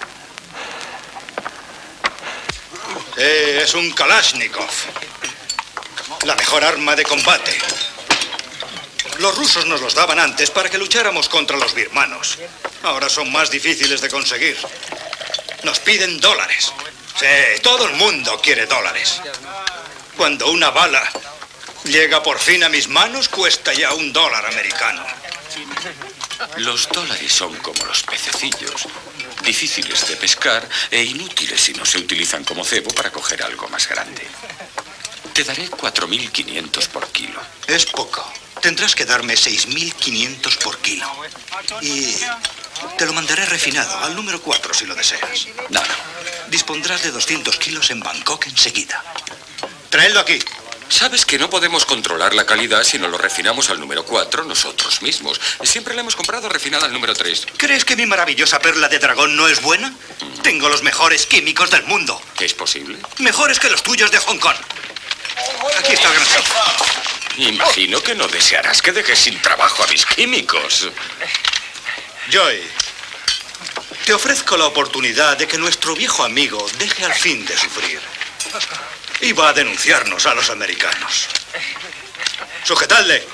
Eh, es un Kalashnikov. La mejor arma de combate. Los rusos nos los daban antes para que lucháramos contra los birmanos. Ahora son más difíciles de conseguir. Nos piden dólares. Sí, todo el mundo quiere dólares. Cuando una bala llega por fin a mis manos, cuesta ya un dólar americano. Los dólares son como los pececillos. Difíciles de pescar e inútiles si no se utilizan como cebo para coger algo más grande. Te daré cuatro mil quinientos por kilo. Es poco. Tendrás que darme seis mil quinientos por kilo. Y te lo mandaré refinado, al número cuatro, si lo deseas. No, no. Dispondrás de doscientos kilos en Bangkok enseguida. Traedlo aquí. Sabes que no podemos controlar la calidad si no lo refinamos al número cuatro nosotros mismos. Siempre la hemos comprado refinada al número tres. ¿Crees que mi maravillosa perla de dragón no es buena? Mm. Tengo los mejores químicos del mundo. ¿Es posible? Mejores que los tuyos de Hong Kong. Aquí está el gran jefe. Imagino que no desearás que dejes sin trabajo a mis químicos. Joy, te ofrezco la oportunidad de que nuestro viejo amigo deje al fin de sufrir. Y va a denunciarnos a los americanos. ¡Sujetadle!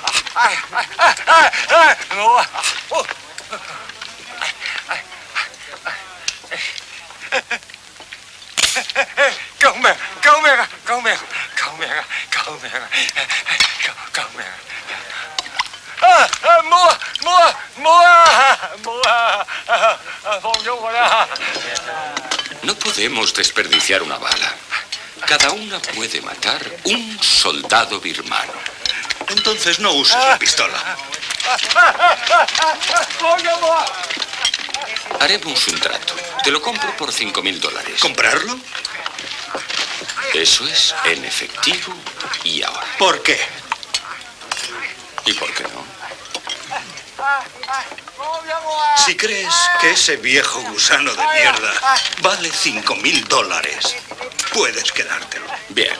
Cứu命! Cứu命! Cứu命! Cứu命! Cứu命! Cứu命! ¡Ah! ¡Mua! ¡Mua! ¡Mua! ¡Mua! No podemos desperdiciar una bala. Cada una puede matar un soldado birmano. Entonces no uses la pistola. Haremos un trato. Te lo compro por cinco mil dólares. ¿Comprarlo? Eso es en efectivo y ahora. ¿Por qué? ¿Y por qué no? Si crees que ese viejo gusano de mierda vale cinco mil dólares, puedes quedártelo. Bien.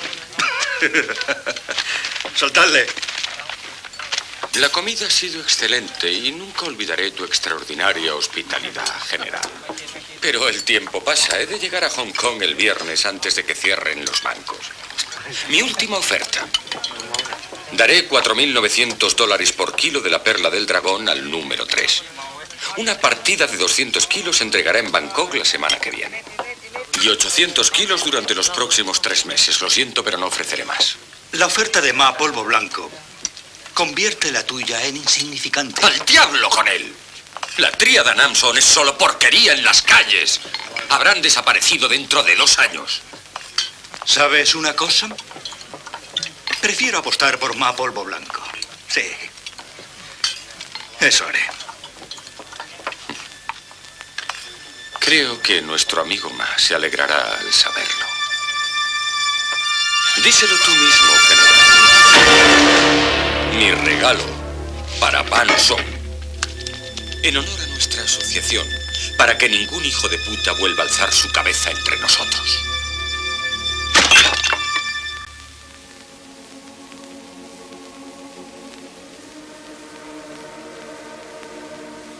Soltadle. La comida ha sido excelente y nunca olvidaré tu extraordinaria hospitalidad, general. Pero el tiempo pasa. He de llegar a Hong Kong el viernes antes de que cierren los bancos. Mi última oferta. Daré cuatro mil novecientos dólares por kilo de la perla del dragón al número tres. Una partida de doscientos kilos se entregará en Bangkok la semana que viene. Y ochocientos kilos durante los próximos tres meses. Lo siento, pero no ofreceré más. La oferta de Ma Polvo Blanco convierte la tuya en insignificante. ¡Al diablo con él! La tríada Namson es solo porquería en las calles. Habrán desaparecido dentro de dos años. ¿Sabes una cosa? Prefiero apostar por Ma Polvo Blanco. Sí. Eso haré. Creo que nuestro amigo Ma se alegrará al saberlo. Díselo tú mismo, general. Mi regalo para Ban Song. En honor a nuestra asociación, para que ningún hijo de puta vuelva a alzar su cabeza entre nosotros.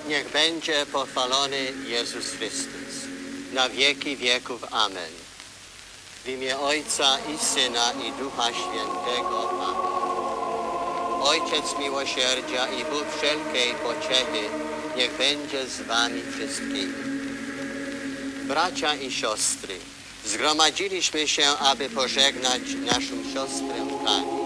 niech będzie pochwalony Jezus Chrystus. Na wieki wieków. Amen. W imię Ojca i Syna i Ducha Świętego. Amen. Ojciec miłosierdzia i Bóg wszelkiej pociechy, niech będzie z wami wszystkimi. Bracia i siostry, zgromadziliśmy się, aby pożegnać naszą siostrę Hanię.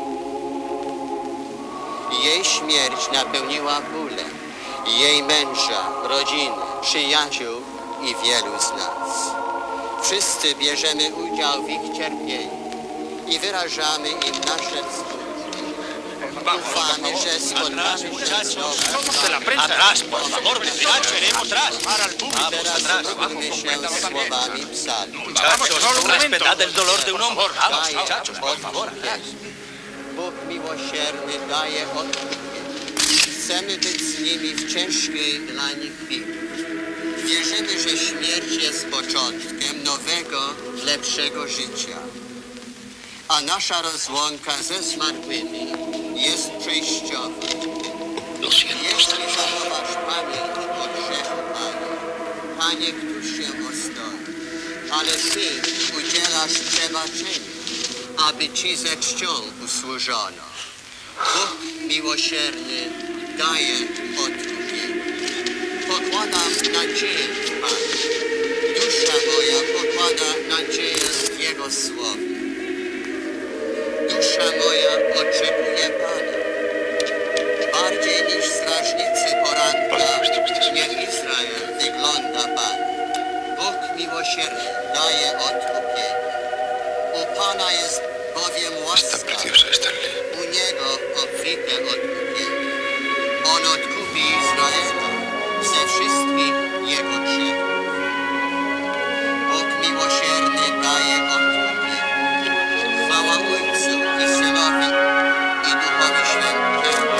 Jej śmierć napełniła bólem jej męża, rodziny, przyjaciół i wielu z nas. Wszyscy bierzemy udział w ich cierpieniu i wyrażamy im nasze współczucie. Ufamy, że spotkamy się znowu. Atrás, por favor, muchachos, queremos atrás. Teraz módlmy się słowami psalmu. Muchachos, respetad el dolor de un hombre. Vamos, muchachos, por favor. Bóg miłosierny daje odkupienie. Chcemy być z nimi w ciężkiej dla nich chwili. Wierzymy, że śmierć jest początkiem nowego, lepszego życia. A nasza rozłąka ze zmarłymi jest przejściowa. Jeśli zachowasz pamięć o grzechu, Panie, Panie, któż się ostoi? Ale Ty udzielasz przebaczenia, aby Ci ze czcią usłużono. Bóg miłosierny daje odkupienie. Pokładam nadzieję w Panie. Dusza moja pokłada nadzieję w Jego słowie. Dusza moja oczekuje Pana. Bardziej niż strażnicy poranka, niech Izrael wygląda Pan. Bóg miłosierny daje odkupienie. U Pana jest bowiem łaska, u Niego obfite odkupienie. On odkupi Izraela ze wszystkich Jego grzechów. Bóg miłosierny daje odkupienie. Chwała Ojcu i Synowi i Duchowi Świętemu.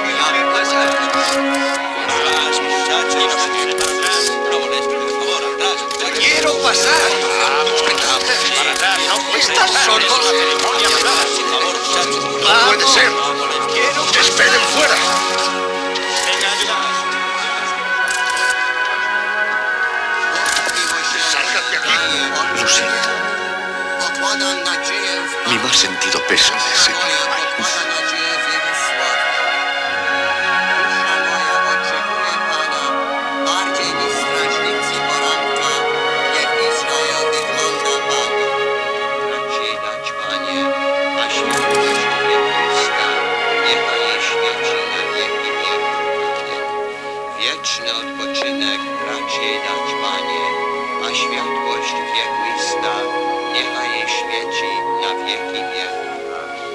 Quiero pasar. ¿Estás sordo? No puede ser. Esperen fuera. Salgan de aquí. Lo siento. Mi más sentido pésame, señor. Wieczny odpoczynek raczej dać, Panie, a światłość wiekuista niechaj jej świeci na wieki wieków.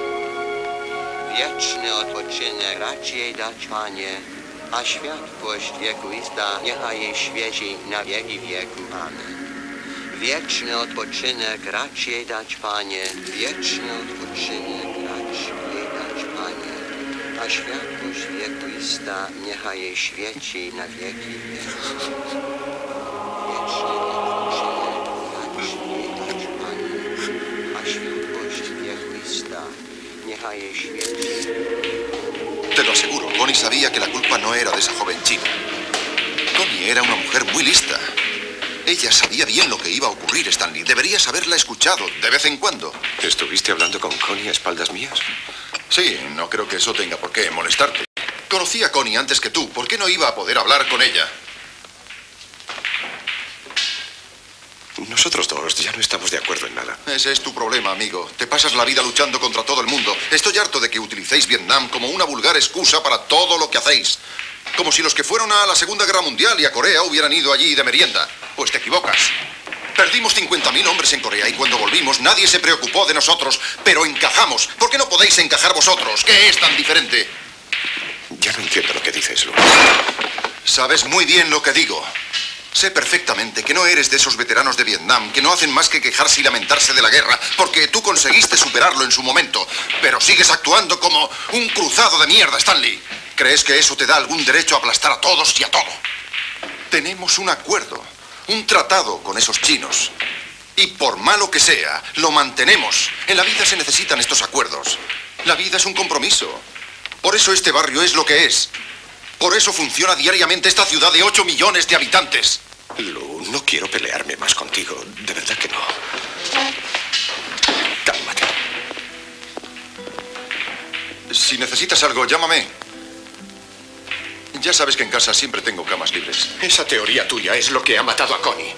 Wieczny odpoczynek raczej dać, Panie, a światłość wiekuista niechaj jej świeci na wieki wieków. Amen. Wieczny odpoczynek raczej dać, Panie, wieczny odpoczynek raczej dać, Panie, a światłość wiekuista niechaj jej świeci na wieki wieków. Wieczny odpoczynek raczej dać, Panie, a światłość wiekuista niechaj jej świeci. Te lo aseguro, Connie sabía que la culpa no era de esa joven china. Connie era una mujer muy lista. Ella sabía bien lo que iba a ocurrir, Stanley. Deberías haberla escuchado de vez en cuando. ¿Estuviste hablando con Connie a espaldas mías? Sí, no creo que eso tenga por qué molestarte. Conocí a Connie antes que tú. ¿Por qué no iba a poder hablar con ella? Nosotros dos ya no estamos de acuerdo en nada. Ese es tu problema, amigo. Te pasas la vida luchando contra todo el mundo. Estoy harto de que utilicéis Vietnam como una vulgar excusa para todo lo que hacéis. Como si los que fueron a la Segunda Guerra Mundial y a Corea hubieran ido allí de merienda. Pues te equivocas. Perdimos cincuenta mil hombres en Corea y cuando volvimos nadie se preocupó de nosotros, pero encajamos. ¿Por qué no podéis encajar vosotros? ¿Qué es tan diferente? Ya no entiendo lo que dices, Lou. Sabes muy bien lo que digo. Sé perfectamente que no eres de esos veteranos de Vietnam que no hacen más que quejarse y lamentarse de la guerra, porque tú conseguiste superarlo en su momento, pero sigues actuando como un cruzado de mierda, Stanley. ¿Crees que eso te da algún derecho a aplastar a todos y a todo? Tenemos un acuerdo, un tratado con esos chinos. Y por malo que sea, lo mantenemos. En la vida se necesitan estos acuerdos. La vida es un compromiso. Por eso este barrio es lo que es. Por eso funciona diariamente esta ciudad de ocho millones de habitantes. Lu, no quiero pelearme más contigo. De verdad que no. Cálmate. Si necesitas algo, llámame. Ya sabes que en casa siempre tengo camas libres. Esa teoría tuya es lo que ha matado a Connie.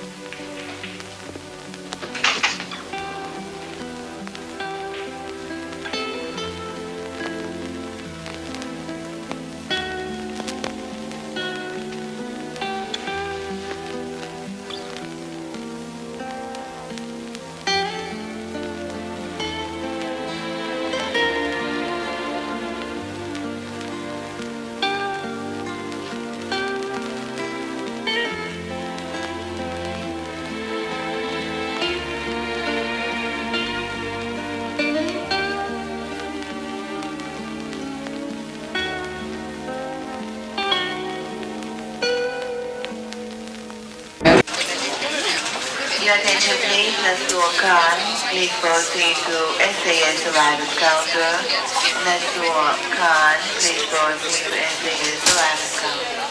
Your attention please, let's do a car. Please proceed to S A S arrival counter. Let's do a car. Please proceed to S A S arrival counter.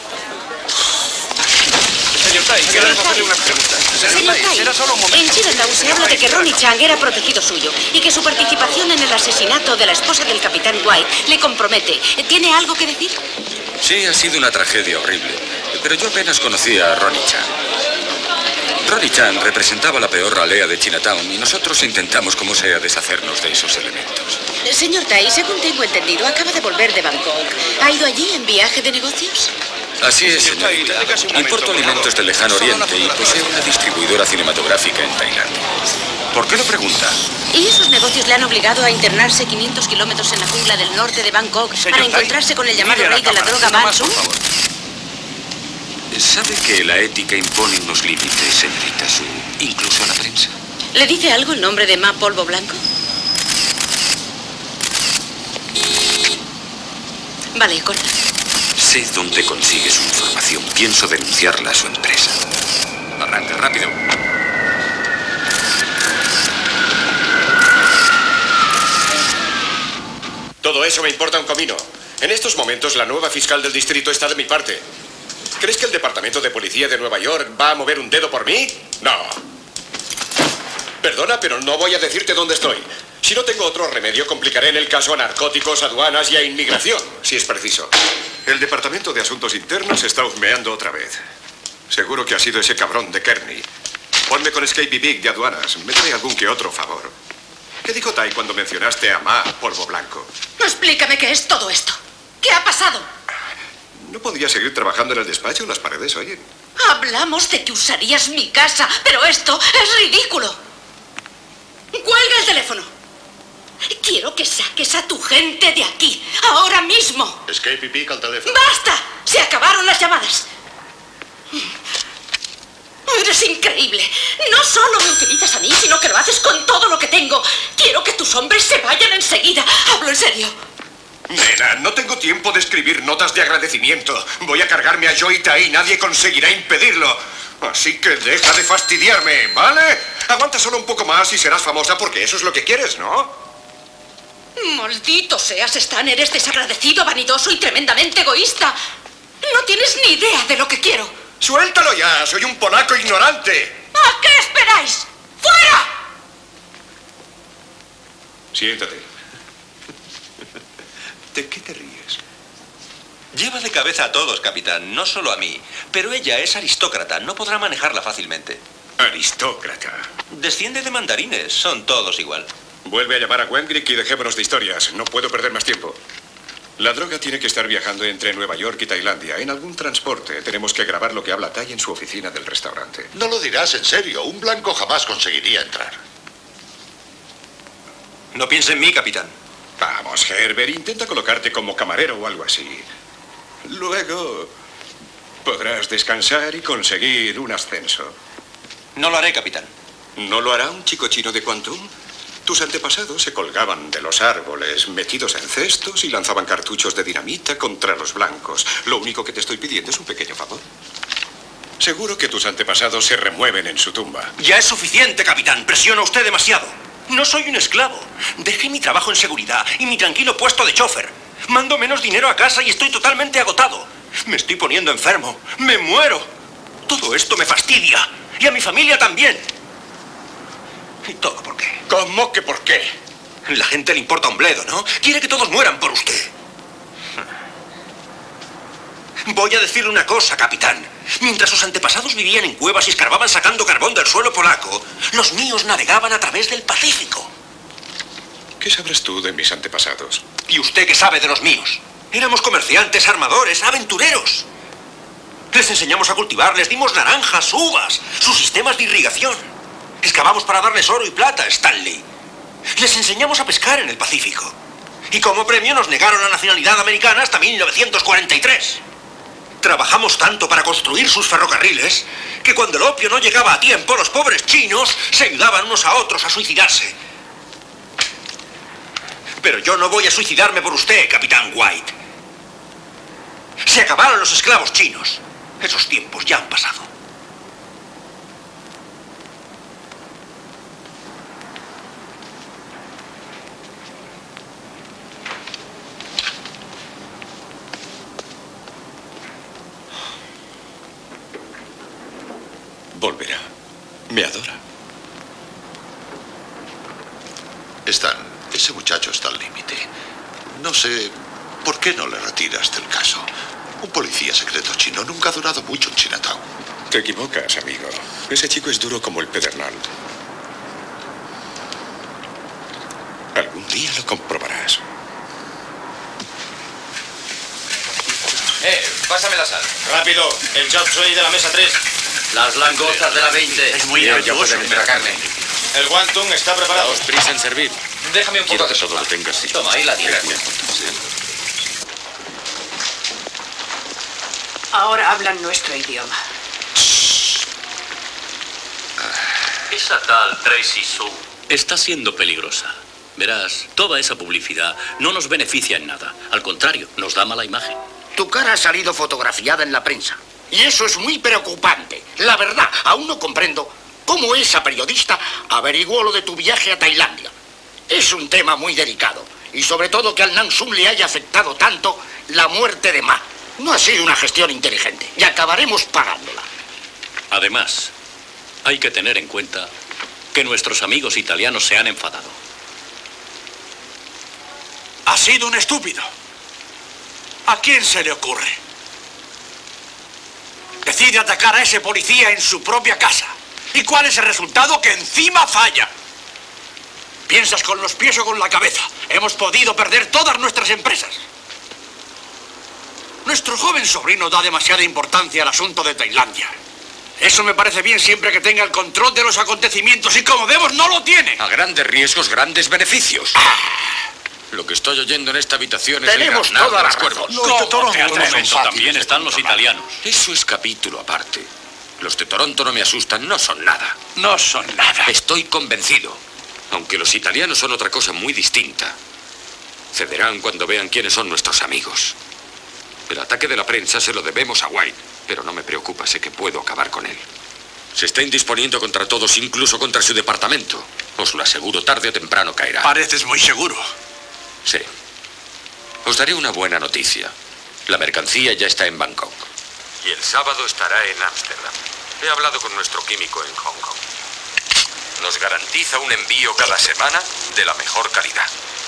Señor Tai, quiero hacerle una pregunta. Señor Tai, será solo un momento. en Chinatown se habla de que Ronnie Chang era protegido suyo y que su participación en el asesinato de la esposa del capitán White le compromete. ¿Tiene algo que decir? Sí, ha sido una tragedia horrible, pero yo apenas conocía a Ronnie Chang. Ronnie Chang representaba la peor ralea de Chinatown y nosotros intentamos como sea deshacernos de esos elementos. Señor Tai, según tengo entendido, acaba de volver de Bangkok. ¿Ha ido allí en viaje de negocios? Así es, señorita. Importo alimentos del lejano oriente y posee una distribuidora cinematográfica en Tailandia. ¿Por qué lo pregunta? ¿Y esos negocios le han obligado a internarse quinientos kilómetros en la jungla del norte de Bangkok para encontrarse con el llamado rey de la droga Manson? ¿Sabe que la ética impone unos límites, señorita Su, incluso a la prensa? ¿Le dice algo el nombre de Ma Polvo Blanco? Vale, corta. Sé dónde consigue su información. Pienso denunciarla a su empresa. Arranca, rápido. Todo eso me importa un comino. En estos momentos, la nueva fiscal del distrito está de mi parte. ¿Crees que el Departamento de Policía de Nueva York va a mover un dedo por mí? No. Perdona, pero no voy a decirte dónde estoy. Si no tengo otro remedio, complicaré en el caso a narcóticos, aduanas y a inmigración, si es preciso. El Departamento de Asuntos Internos está husmeando otra vez. Seguro que ha sido ese cabrón de Kearney. Ponme con Escape Big de aduanas. Me debe algún que otro favor. ¿Qué dijo Tai cuando mencionaste a Ma Polvo Blanco? Explícame qué es todo esto. ¿Qué ha pasado? ¿No podía seguir trabajando en el despacho? Las paredes oyen. Hablamos de que usarías mi casa, pero esto es ridículo. ¡Cuelga el teléfono! Quiero que saques a tu gente de aquí, ahora mismo. Escape y pica al teléfono. ¡Basta! Se acabaron las llamadas. Eres increíble. No solo me utilizas a mí, sino que lo haces con todo lo que tengo. Quiero que tus hombres se vayan enseguida. Hablo en serio. Nena, no tengo tiempo de escribir notas de agradecimiento. Voy a cargarme a Joy Tai. Nadie conseguirá impedirlo. Así que deja de fastidiarme, ¿vale? Aguanta solo un poco más y serás famosa porque eso es lo que quieres, ¿no? Maldito seas, Stan. Eres desagradecido, vanidoso y tremendamente egoísta. No tienes ni idea de lo que quiero. ¡Suéltalo ya! ¡Soy un polaco ignorante! ¿A qué esperáis? ¡Fuera! Siéntate. ¿De qué te ríes? Lleva de cabeza a todos, capitán, no solo a mí. Pero ella es aristócrata, no podrá manejarla fácilmente. Aristócrata. Desciende de mandarines, son todos igual. Vuelve a llamar a Wengrick y dejémonos de historias. No puedo perder más tiempo. La droga tiene que estar viajando entre Nueva York y Tailandia. En algún transporte tenemos que grabar lo que habla Tai en su oficina del restaurante. No lo dirás en serio. Un blanco jamás conseguiría entrar. No piense en mí, capitán. Vamos, Herbert, intenta colocarte como camarero o algo así. Luego podrás descansar y conseguir un ascenso. No lo haré, capitán. ¿No lo hará un chico chino de Quantum? Tus antepasados se colgaban de los árboles, metidos en cestos, y lanzaban cartuchos de dinamita contra los blancos. Lo único que te estoy pidiendo es un pequeño favor. Seguro que tus antepasados se remueven en su tumba. Ya es suficiente, capitán. Presiona usted demasiado. No soy un esclavo. Dejé mi trabajo en seguridad y mi tranquilo puesto de chofer. Mando menos dinero a casa y estoy totalmente agotado. Me estoy poniendo enfermo. ¡Me muero! Todo esto me fastidia. Y a mi familia también. ¿Y todo por qué? ¿Cómo que por qué? La gente le importa un bledo, ¿no? Quiere que todos mueran por usted. Voy a decirle una cosa, capitán. Mientras sus antepasados vivían en cuevas y escarbaban sacando carbón del suelo polaco, los míos navegaban a través del Pacífico. ¿Qué sabrás tú de mis antepasados? ¿Y usted qué sabe de los míos? Éramos comerciantes, armadores, aventureros. Les enseñamos a cultivar, les dimos naranjas, uvas, sus sistemas de irrigación. Excavamos para darles oro y plata, Stanley. Les enseñamos a pescar en el Pacífico. Y como premio nos negaron la nacionalidad americana hasta mil novecientos cuarenta y tres. Trabajamos tanto para construir sus ferrocarriles que cuando el opio no llegaba a tiempo, los pobres chinos se ayudaban unos a otros a suicidarse. Pero yo no voy a suicidarme por usted, capitán White. Se acabaron los esclavos chinos. Esos tiempos ya han pasado. Volverá. Me adora. Stan, ese muchacho está al límite. No sé por qué no le retiras del caso. Un policía secreto chino nunca ha durado mucho en Chinatown. Te equivocas, amigo. Ese chico es duro como el pedernal. Algún día lo comprobarás. Eh, pásame la sal. Rápido, el chop suey de la mesa tres. Las langostas de la veinte. Es muy nervioso. La carne. El wonton está preparado. Daos prisa en servir. Déjame un poco Quiero de que todo sopa. lo tengas así. Toma, ahí la tienes. Ahora hablan nuestro idioma. Esa tal Tracy Sue está siendo peligrosa. Verás, toda esa publicidad no nos beneficia en nada. Al contrario, nos da mala imagen. Tu cara ha salido fotografiada en la prensa. Y eso es muy preocupante. La verdad, aún no comprendo cómo esa periodista averiguó lo de tu viaje a Tailandia. Es un tema muy delicado. Y sobre todo que al Nam Sum le haya afectado tanto la muerte de Ma. No ha sido una gestión inteligente. Y acabaremos pagándola. Además, hay que tener en cuenta que nuestros amigos italianos se han enfadado. Ha sido un estúpido. ¿A quién se le ocurre? Decide atacar a ese policía en su propia casa. ¿Y cuál es el resultado? Que encima falla. ¿Piensas con los pies o con la cabeza? Hemos podido perder todas nuestras empresas. Nuestro joven sobrino da demasiada importancia al asunto de Tailandia. Eso me parece bien siempre que tenga el control de los acontecimientos y como vemos no lo tiene. A grandes riesgos, grandes beneficios. Ah. Lo que estoy oyendo en esta habitación es Tenemos el graznado toda de la los razón. cuervos. Los de Toronto Te has no son tremendo, fáciles también de están los controlar. italianos. Eso es capítulo aparte. Los de Toronto no me asustan, no son nada. No son nada. Estoy convencido. Aunque los italianos son otra cosa muy distinta. Cederán cuando vean quiénes son nuestros amigos. El ataque de la prensa se lo debemos a White, pero no me preocupa, sé que puedo acabar con él. Se está indisponiendo contra todos, incluso contra su departamento. Os lo aseguro, tarde o temprano caerá. Pareces muy seguro. Sí. Os daré una buena noticia. La mercancía ya está en Bangkok. Y el sábado estará en Ámsterdam. He hablado con nuestro químico en Hong Kong. Nos garantiza un envío cada semana de la mejor calidad.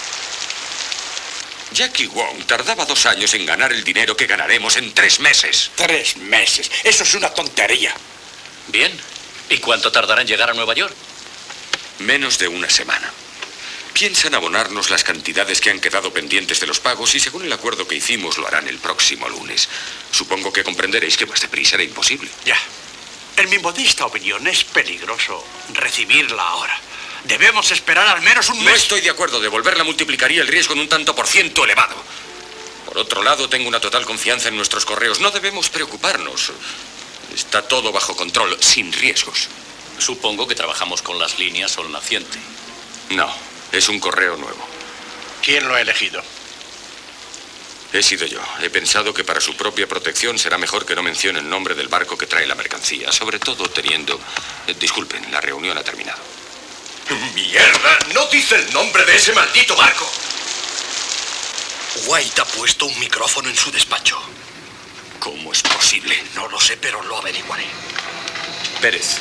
Jackie Wong tardaba dos años en ganar el dinero que ganaremos en tres meses. Tres meses. Eso es una tontería. Bien. ¿Y cuánto tardará en llegar a Nueva York? Menos de una semana. Piensan abonarnos las cantidades que han quedado pendientes de los pagos y según el acuerdo que hicimos lo harán el próximo lunes. Supongo que comprenderéis que más deprisa era imposible. Ya. En mi modesta opinión es peligroso recibirla ahora. Debemos esperar al menos un mes. No estoy de acuerdo. Devolverla multiplicaría el riesgo en un tanto por ciento elevado. Por otro lado, tengo una total confianza en nuestros correos. No debemos preocuparnos. Está todo bajo control, sin riesgos. Supongo que trabajamos con las líneas Sol Naciente. No, es un correo nuevo. ¿Quién lo ha elegido? He sido yo. He pensado que para su propia protección será mejor que no mencione el nombre del barco que trae la mercancía. Sobre todo teniendo... Eh, disculpen, la reunión ha terminado. ¡Mierda! ¡No dice el nombre de ese maldito barco! White ha puesto un micrófono en su despacho. ¿Cómo es posible? No lo sé, pero lo averiguaré. Pérez.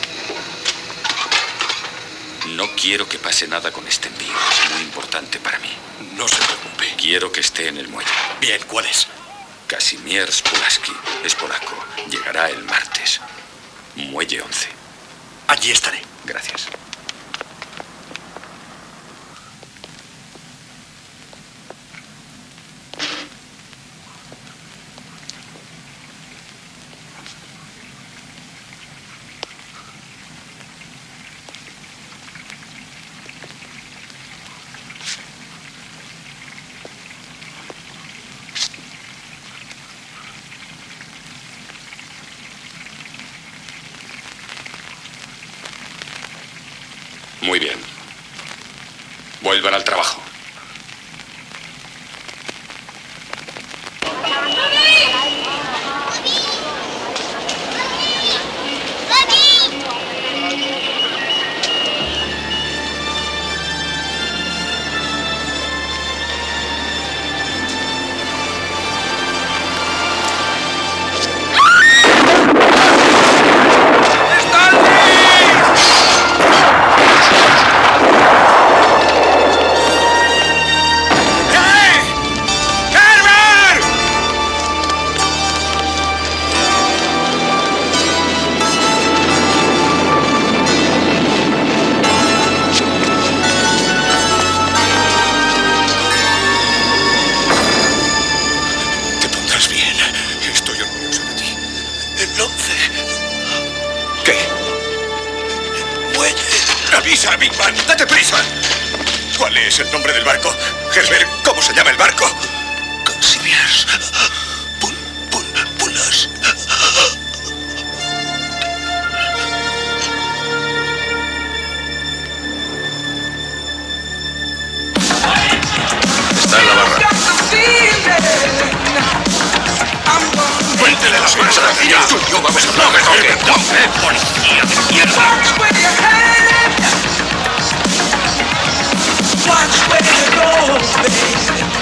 No quiero que pase nada con este envío. Es muy importante para mí. No se preocupe. Quiero que esté en el muelle. Bien, ¿cuál es? Kazimierz Pulaski. Es polaco. Llegará el martes. Muelle once. Allí estaré. Gracias. Muy bien. Vuelvan al trabajo. ¡Avisa, Big Man! ¡Date prisa! ¿Cuál es el nombre del barco? Herbert, ¿cómo se llama el barco? Kazimierz Pul... Pul... Pulas... Está en la barra. ¡Cuéntele las manos a la niña! ¡Tú y yo vamos a hablar! ¡No me toques! ¡No, eh, policía de mierda! Watch where you go, baby.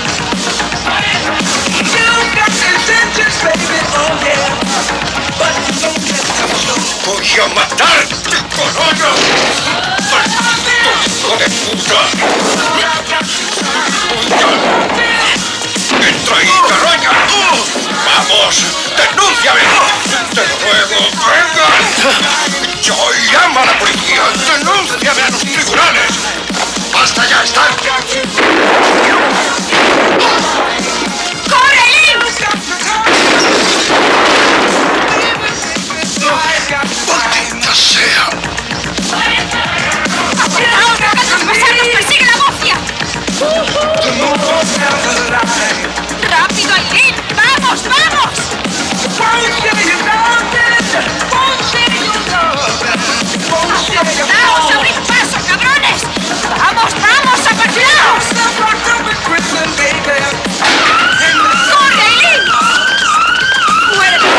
You got intentions, baby, oh yeah. But you don't get to show. ¡Voy a matarte, coño! ¡Hijo de puta! ¡Entra ahí, carroña! ¡Vamos! ¡Denúnciame! ¡Te lo ruego! ¡Venga! ¡Yo llamo a la policía! ¡Denúnciame a los tribunales! ¡Basta ya, Stark! ¡Corre, Link! ¡Maldita sea! ¡Ahora! ¡Dejan pasar! ¡Nos persigue la mafia! ¡Rápido, Aileen! ¡Vamos, vamos! ¡Daos, abrid paso, cabrones! ¡Vamos, vamos, apartaos! ¡Corre, Aileen! ¡Muérete!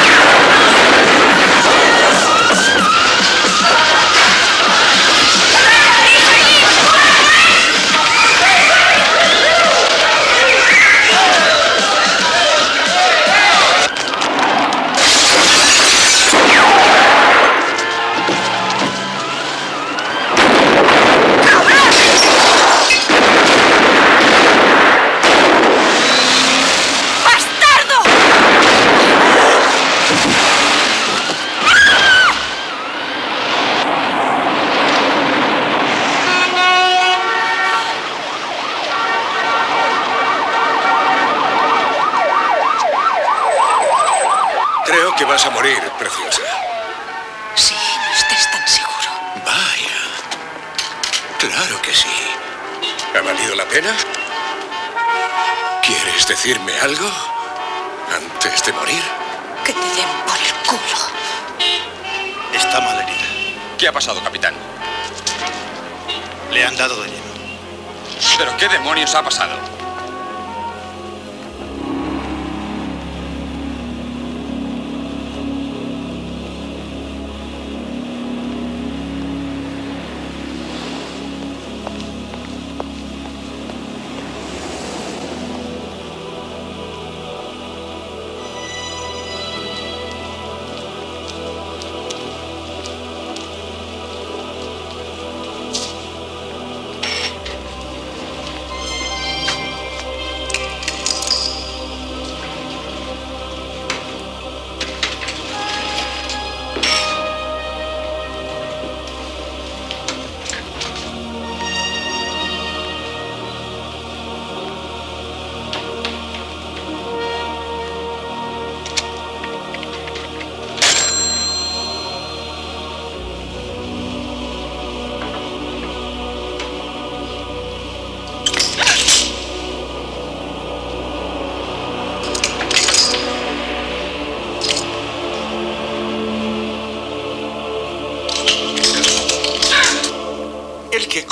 Creo que vas a morir, preciosa. Sí, no estés tan seguro. Vaya. Claro que sí. ¿Ha valido la pena? ¿Quieres decirme algo antes de morir? Que te den por el culo. Está mal herida. ¿Qué ha pasado, capitán? Le han dado de lleno. ¿Pero qué demonios ha pasado?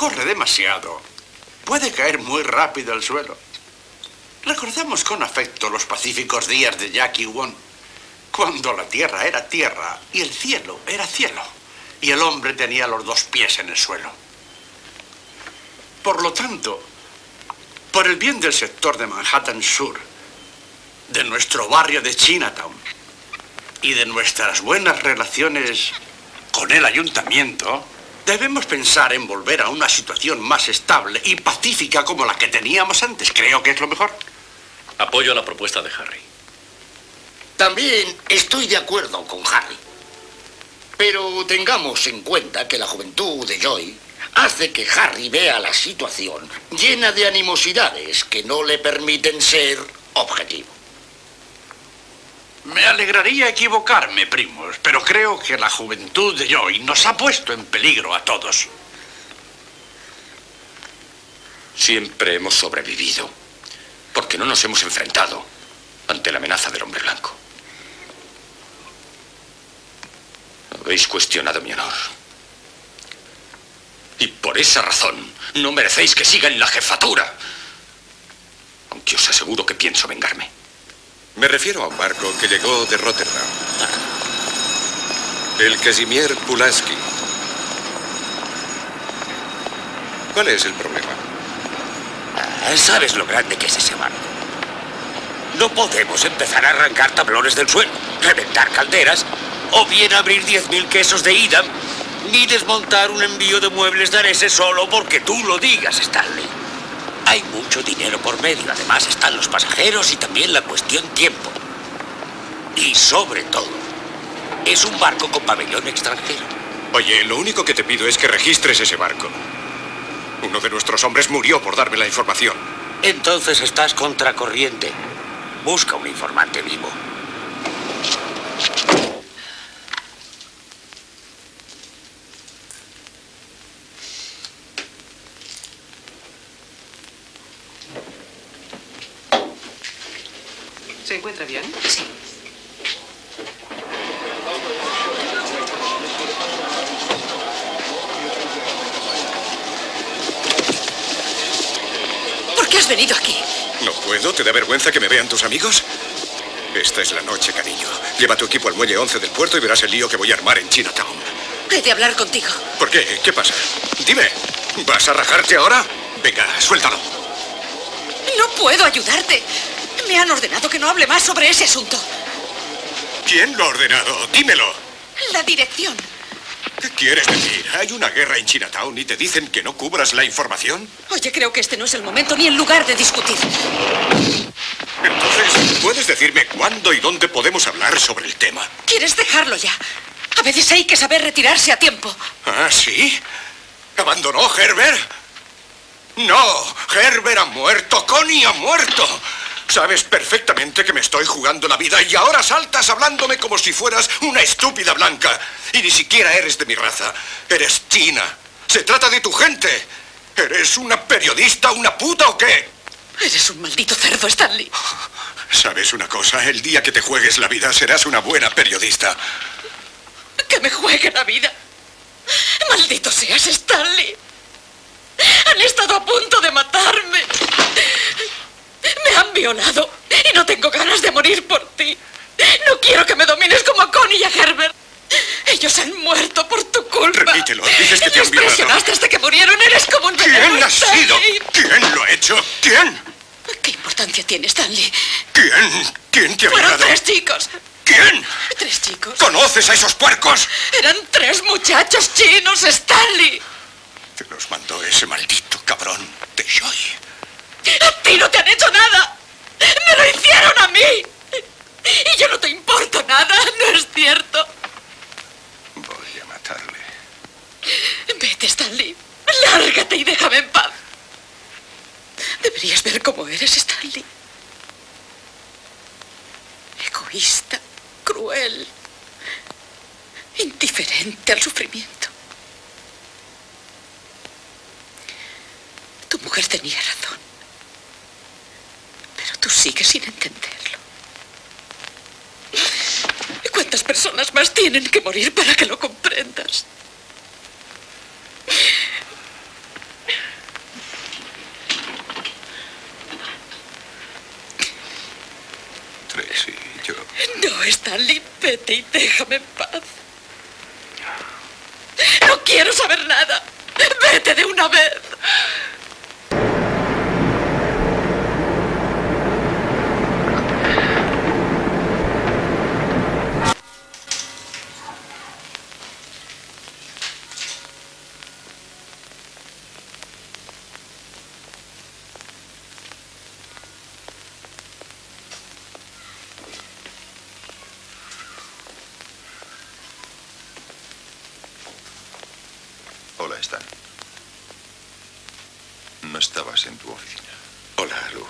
corre demasiado, puede caer muy rápido al suelo. Recordamos con afecto los pacíficos días de Jackie Won, cuando la tierra era tierra y el cielo era cielo, y el hombre tenía los dos pies en el suelo. Por lo tanto, por el bien del sector de Manhattan Sur, de nuestro barrio de Chinatown y de nuestras buenas relaciones con el ayuntamiento, debemos pensar en volver a una situación más estable y pacífica como la que teníamos antes. Creo que es lo mejor. Apoyo la propuesta de Harry. También estoy de acuerdo con Harry. Pero tengamos en cuenta que la juventud de Joy hace que Harry vea la situación llena de animosidades que no le permiten ser objetivo. Me alegraría equivocarme, primos, pero creo que la juventud de Joy nos ha puesto en peligro a todos. Siempre hemos sobrevivido, porque no nos hemos enfrentado ante la amenaza del hombre blanco. Habéis cuestionado mi honor. Y por esa razón no merecéis que siga en la jefatura. Aunque os aseguro que pienso vengarme. Me refiero a un barco que llegó de Rotterdam. El Casimir Pulaski. ¿Cuál es el problema? Ah, ¿sabes lo grande que es ese barco? No podemos empezar a arrancar tablones del suelo, reventar calderas, o bien abrir diez mil quesos de Edam, ni desmontar un envío de muebles daneses solo porque tú lo digas, Stanley. Hay mucho dinero por medio. Además están los pasajeros y también la cuestión tiempo. Y sobre todo, es un barco con pabellón extranjero. Oye, lo único que te pido es que registres ese barco. Uno de nuestros hombres murió por darme la información. Entonces estás contracorriente. Busca un informante vivo. ¿Se encuentra bien? Sí. ¿Por qué has venido aquí? ¿No puedo? ¿Te da vergüenza que me vean tus amigos? Esta es la noche, cariño. Lleva tu equipo al muelle once del puerto y verás el lío que voy a armar en Chinatown. He de hablar contigo. ¿Por qué? ¿Qué pasa? Dime, ¿vas a rajarte ahora? Venga, suéltalo. No puedo ayudarte. Me han ordenado que no hable más sobre ese asunto. ¿Quién lo ha ordenado? Dímelo. La dirección. ¿Qué quieres decir? Hay una guerra en Chinatown y te dicen que no cubras la información. Oye, creo que este no es el momento ni el lugar de discutir. Entonces, ¿puedes decirme cuándo y dónde podemos hablar sobre el tema? ¿Quieres dejarlo ya? A veces hay que saber retirarse a tiempo. ¿Ah, sí? ¿Abandonó Herbert? No, Herbert ha muerto, Connie ha muerto. Sabes perfectamente que me estoy jugando la vida y ahora saltas hablándome como si fueras una estúpida blanca. Y ni siquiera eres de mi raza. Eres china. Se trata de tu gente. ¿Eres una periodista, una puta o qué? Eres un maldito cerdo, Stanley. ¿Sabes una cosa? El día que te juegues la vida serás una buena periodista. ¿Que me juegue la vida? Maldito seas, Stanley. Han estado a punto de matarme. Me han violado y no tengo ganas de morir por ti. No quiero que me domines como a Connie y a Herbert. Ellos han muerto por tu culpa. Repítelo, dices que te han Les violado. presionaste hasta que murieron. Eres como un ¿Quién veneno, ha sido? Stanley. ¿Quién lo ha hecho? ¿Quién? ¿Qué importancia tiene, Stanley? ¿Quién? ¿Quién te ha Fueron violado? tres chicos. ¿Quién? Tres chicos. ¿Conoces a esos puercos? Eran tres muchachos chinos, Stanley. Te los mandó ese maldito cabrón de Joy. A ti no te han hecho nada. Me lo hicieron a mí. Y yo no te importo nada, ¿no es cierto? Voy a matarle. Vete, Stanley. Lárgate y déjame en paz. Deberías ver cómo eres, Stanley. Egoísta, cruel, indiferente al sufrimiento. Tu mujer tenía razón. Pero tú sigues sin entenderlo. ¿Cuántas personas más tienen que morir para que lo comprendas? Stanley, vete y déjame en paz. No quiero saber nada. Vete de una vez. Hola, Stan. No estabas en tu oficina. Hola, Lou.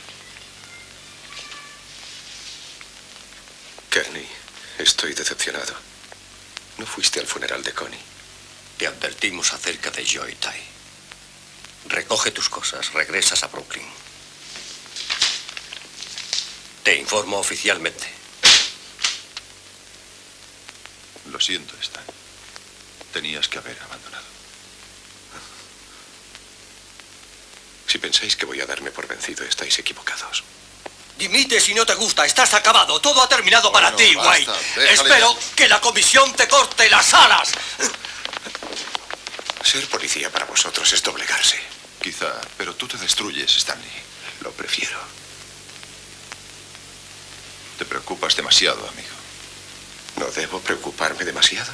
Kearney, estoy decepcionado. No fuiste al funeral de Connie. Te advertimos acerca de Joy Tai. Recoge tus cosas, regresas a Brooklyn. Te informo oficialmente. Lo siento, Stan. Tenías que haber abandonado. Si pensáis que voy a darme por vencido, estáis equivocados. Dimite si no te gusta, estás acabado. Todo ha terminado para ti, White. Espero que la comisión te corte las alas. Ser policía para vosotros es doblegarse. Quizá, pero tú te destruyes, Stanley. Lo prefiero. Te preocupas demasiado, amigo. ¿No debo preocuparme demasiado?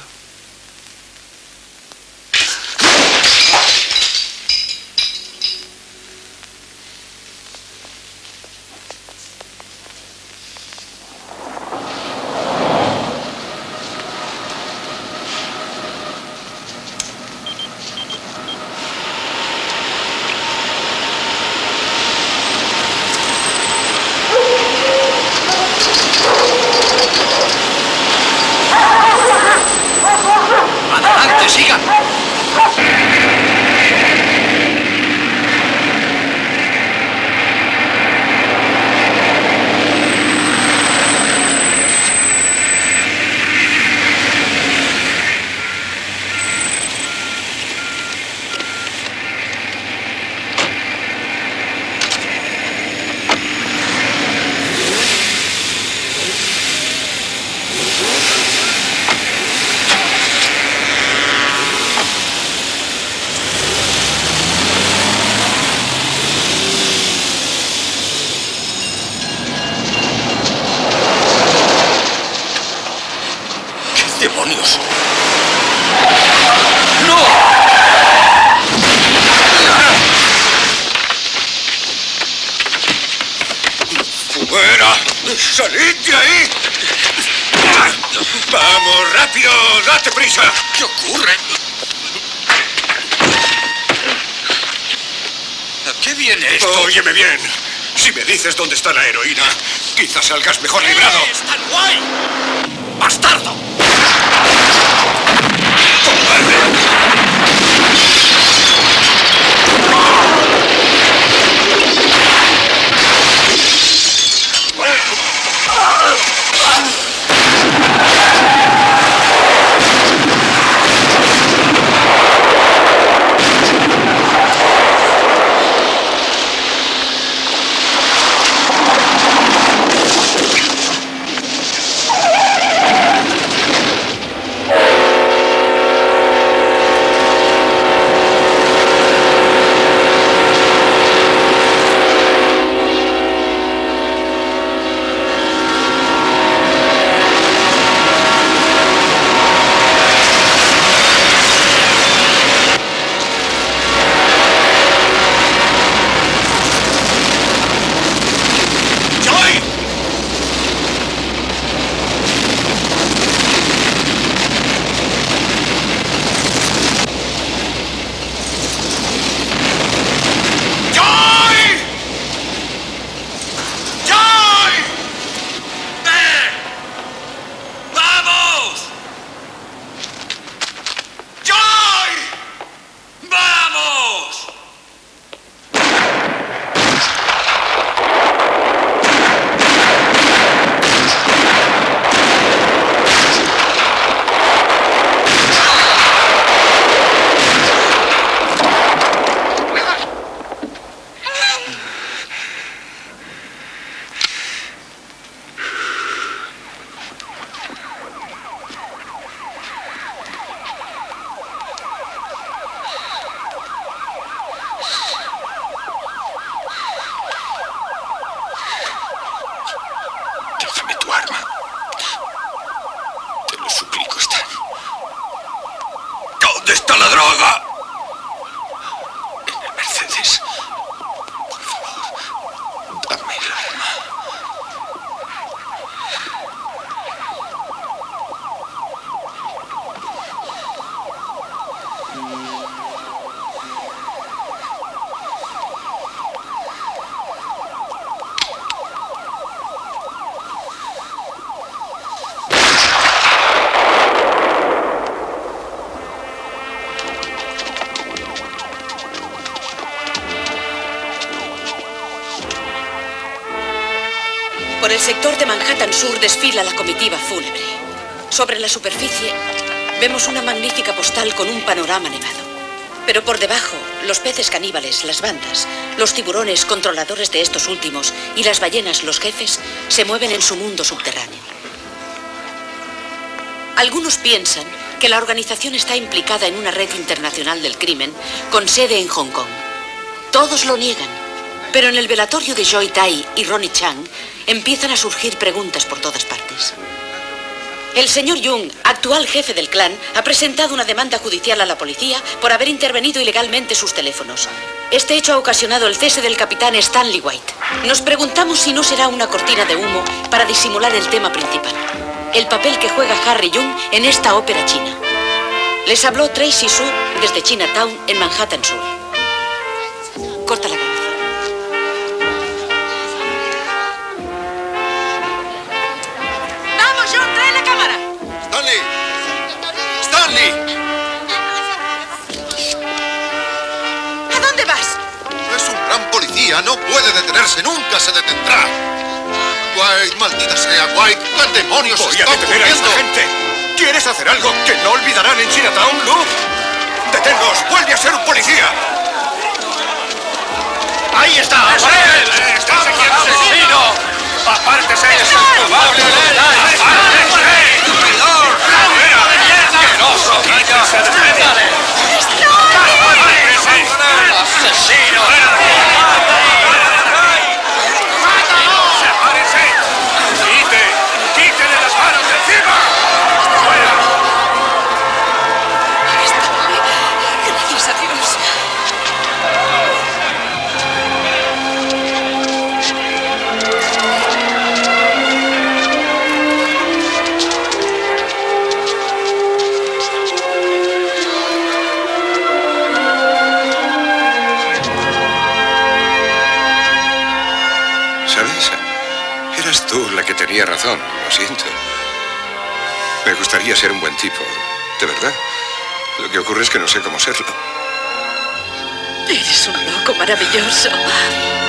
¡Adelante, sigan! ¡Demonios! ¡No! ¡Fuera! ¡Salid de ahí! ¡Vamos, rápido! ¡Date prisa! ¿Qué ocurre? ¿A qué viene esto? Óyeme bien. Si me dices dónde está la heroína, quizás salgas mejor librado. ¡Eh, Stan White! ¡Bastardo! está la droga? En el Mercedes. Por favor, dame el arma. Por el sector de Manhattan Sur desfila la comitiva fúnebre. Sobre la superficie vemos una magnífica postal con un panorama nevado. Pero por debajo, los peces caníbales, las bandas, los tiburones controladores de estos últimos y las ballenas, los jefes, se mueven en su mundo subterráneo. Algunos piensan que la organización está implicada en una red internacional del crimen con sede en Hong Kong. Todos lo niegan, pero en el velatorio de Joy Tai y Ronnie Chang empiezan a surgir preguntas por todas partes. El señor Jung, actual jefe del clan, ha presentado una demanda judicial a la policía por haber intervenido ilegalmente sus teléfonos. Este hecho ha ocasionado el cese del capitán Stanley White. Nos preguntamos si no será una cortina de humo para disimular el tema principal, el papel que juega Harry Jung en esta ópera china. Les habló Tracy Su desde Chinatown, en Manhattan Sur. Corta la cabeza. ¡Stanley! ¡Stanley! ¿A dónde vas? Es un gran policía, no puede detenerse, nunca se detendrá. White, maldita sea, White, ¿qué demonios Voy está a detener a esta ocurriendo? gente. ¿Quieres hacer algo que no olvidarán en Chinatown, Luke? ¡Deténlos! ¡Vuelve a ser un policía! ¡Ahí está! ¡Es él! ¡Está asesino! ¡Apártese! ¡Es improbable! ¡Apártese! ¡Traidor! ¡Asqueroso! ¡Quítese de medio! ¡Apártese! ¡Asesino! ¡Sepárese! ¡Quite! ¡Quítele las manos de encima! ¡Fuera! Gracias a Dios. ¿Sabes? Eras tú la que tenía razón, lo siento. Me gustaría ser un buen tipo, de verdad. Lo que ocurre es que no sé cómo serlo. Eres un loco maravilloso.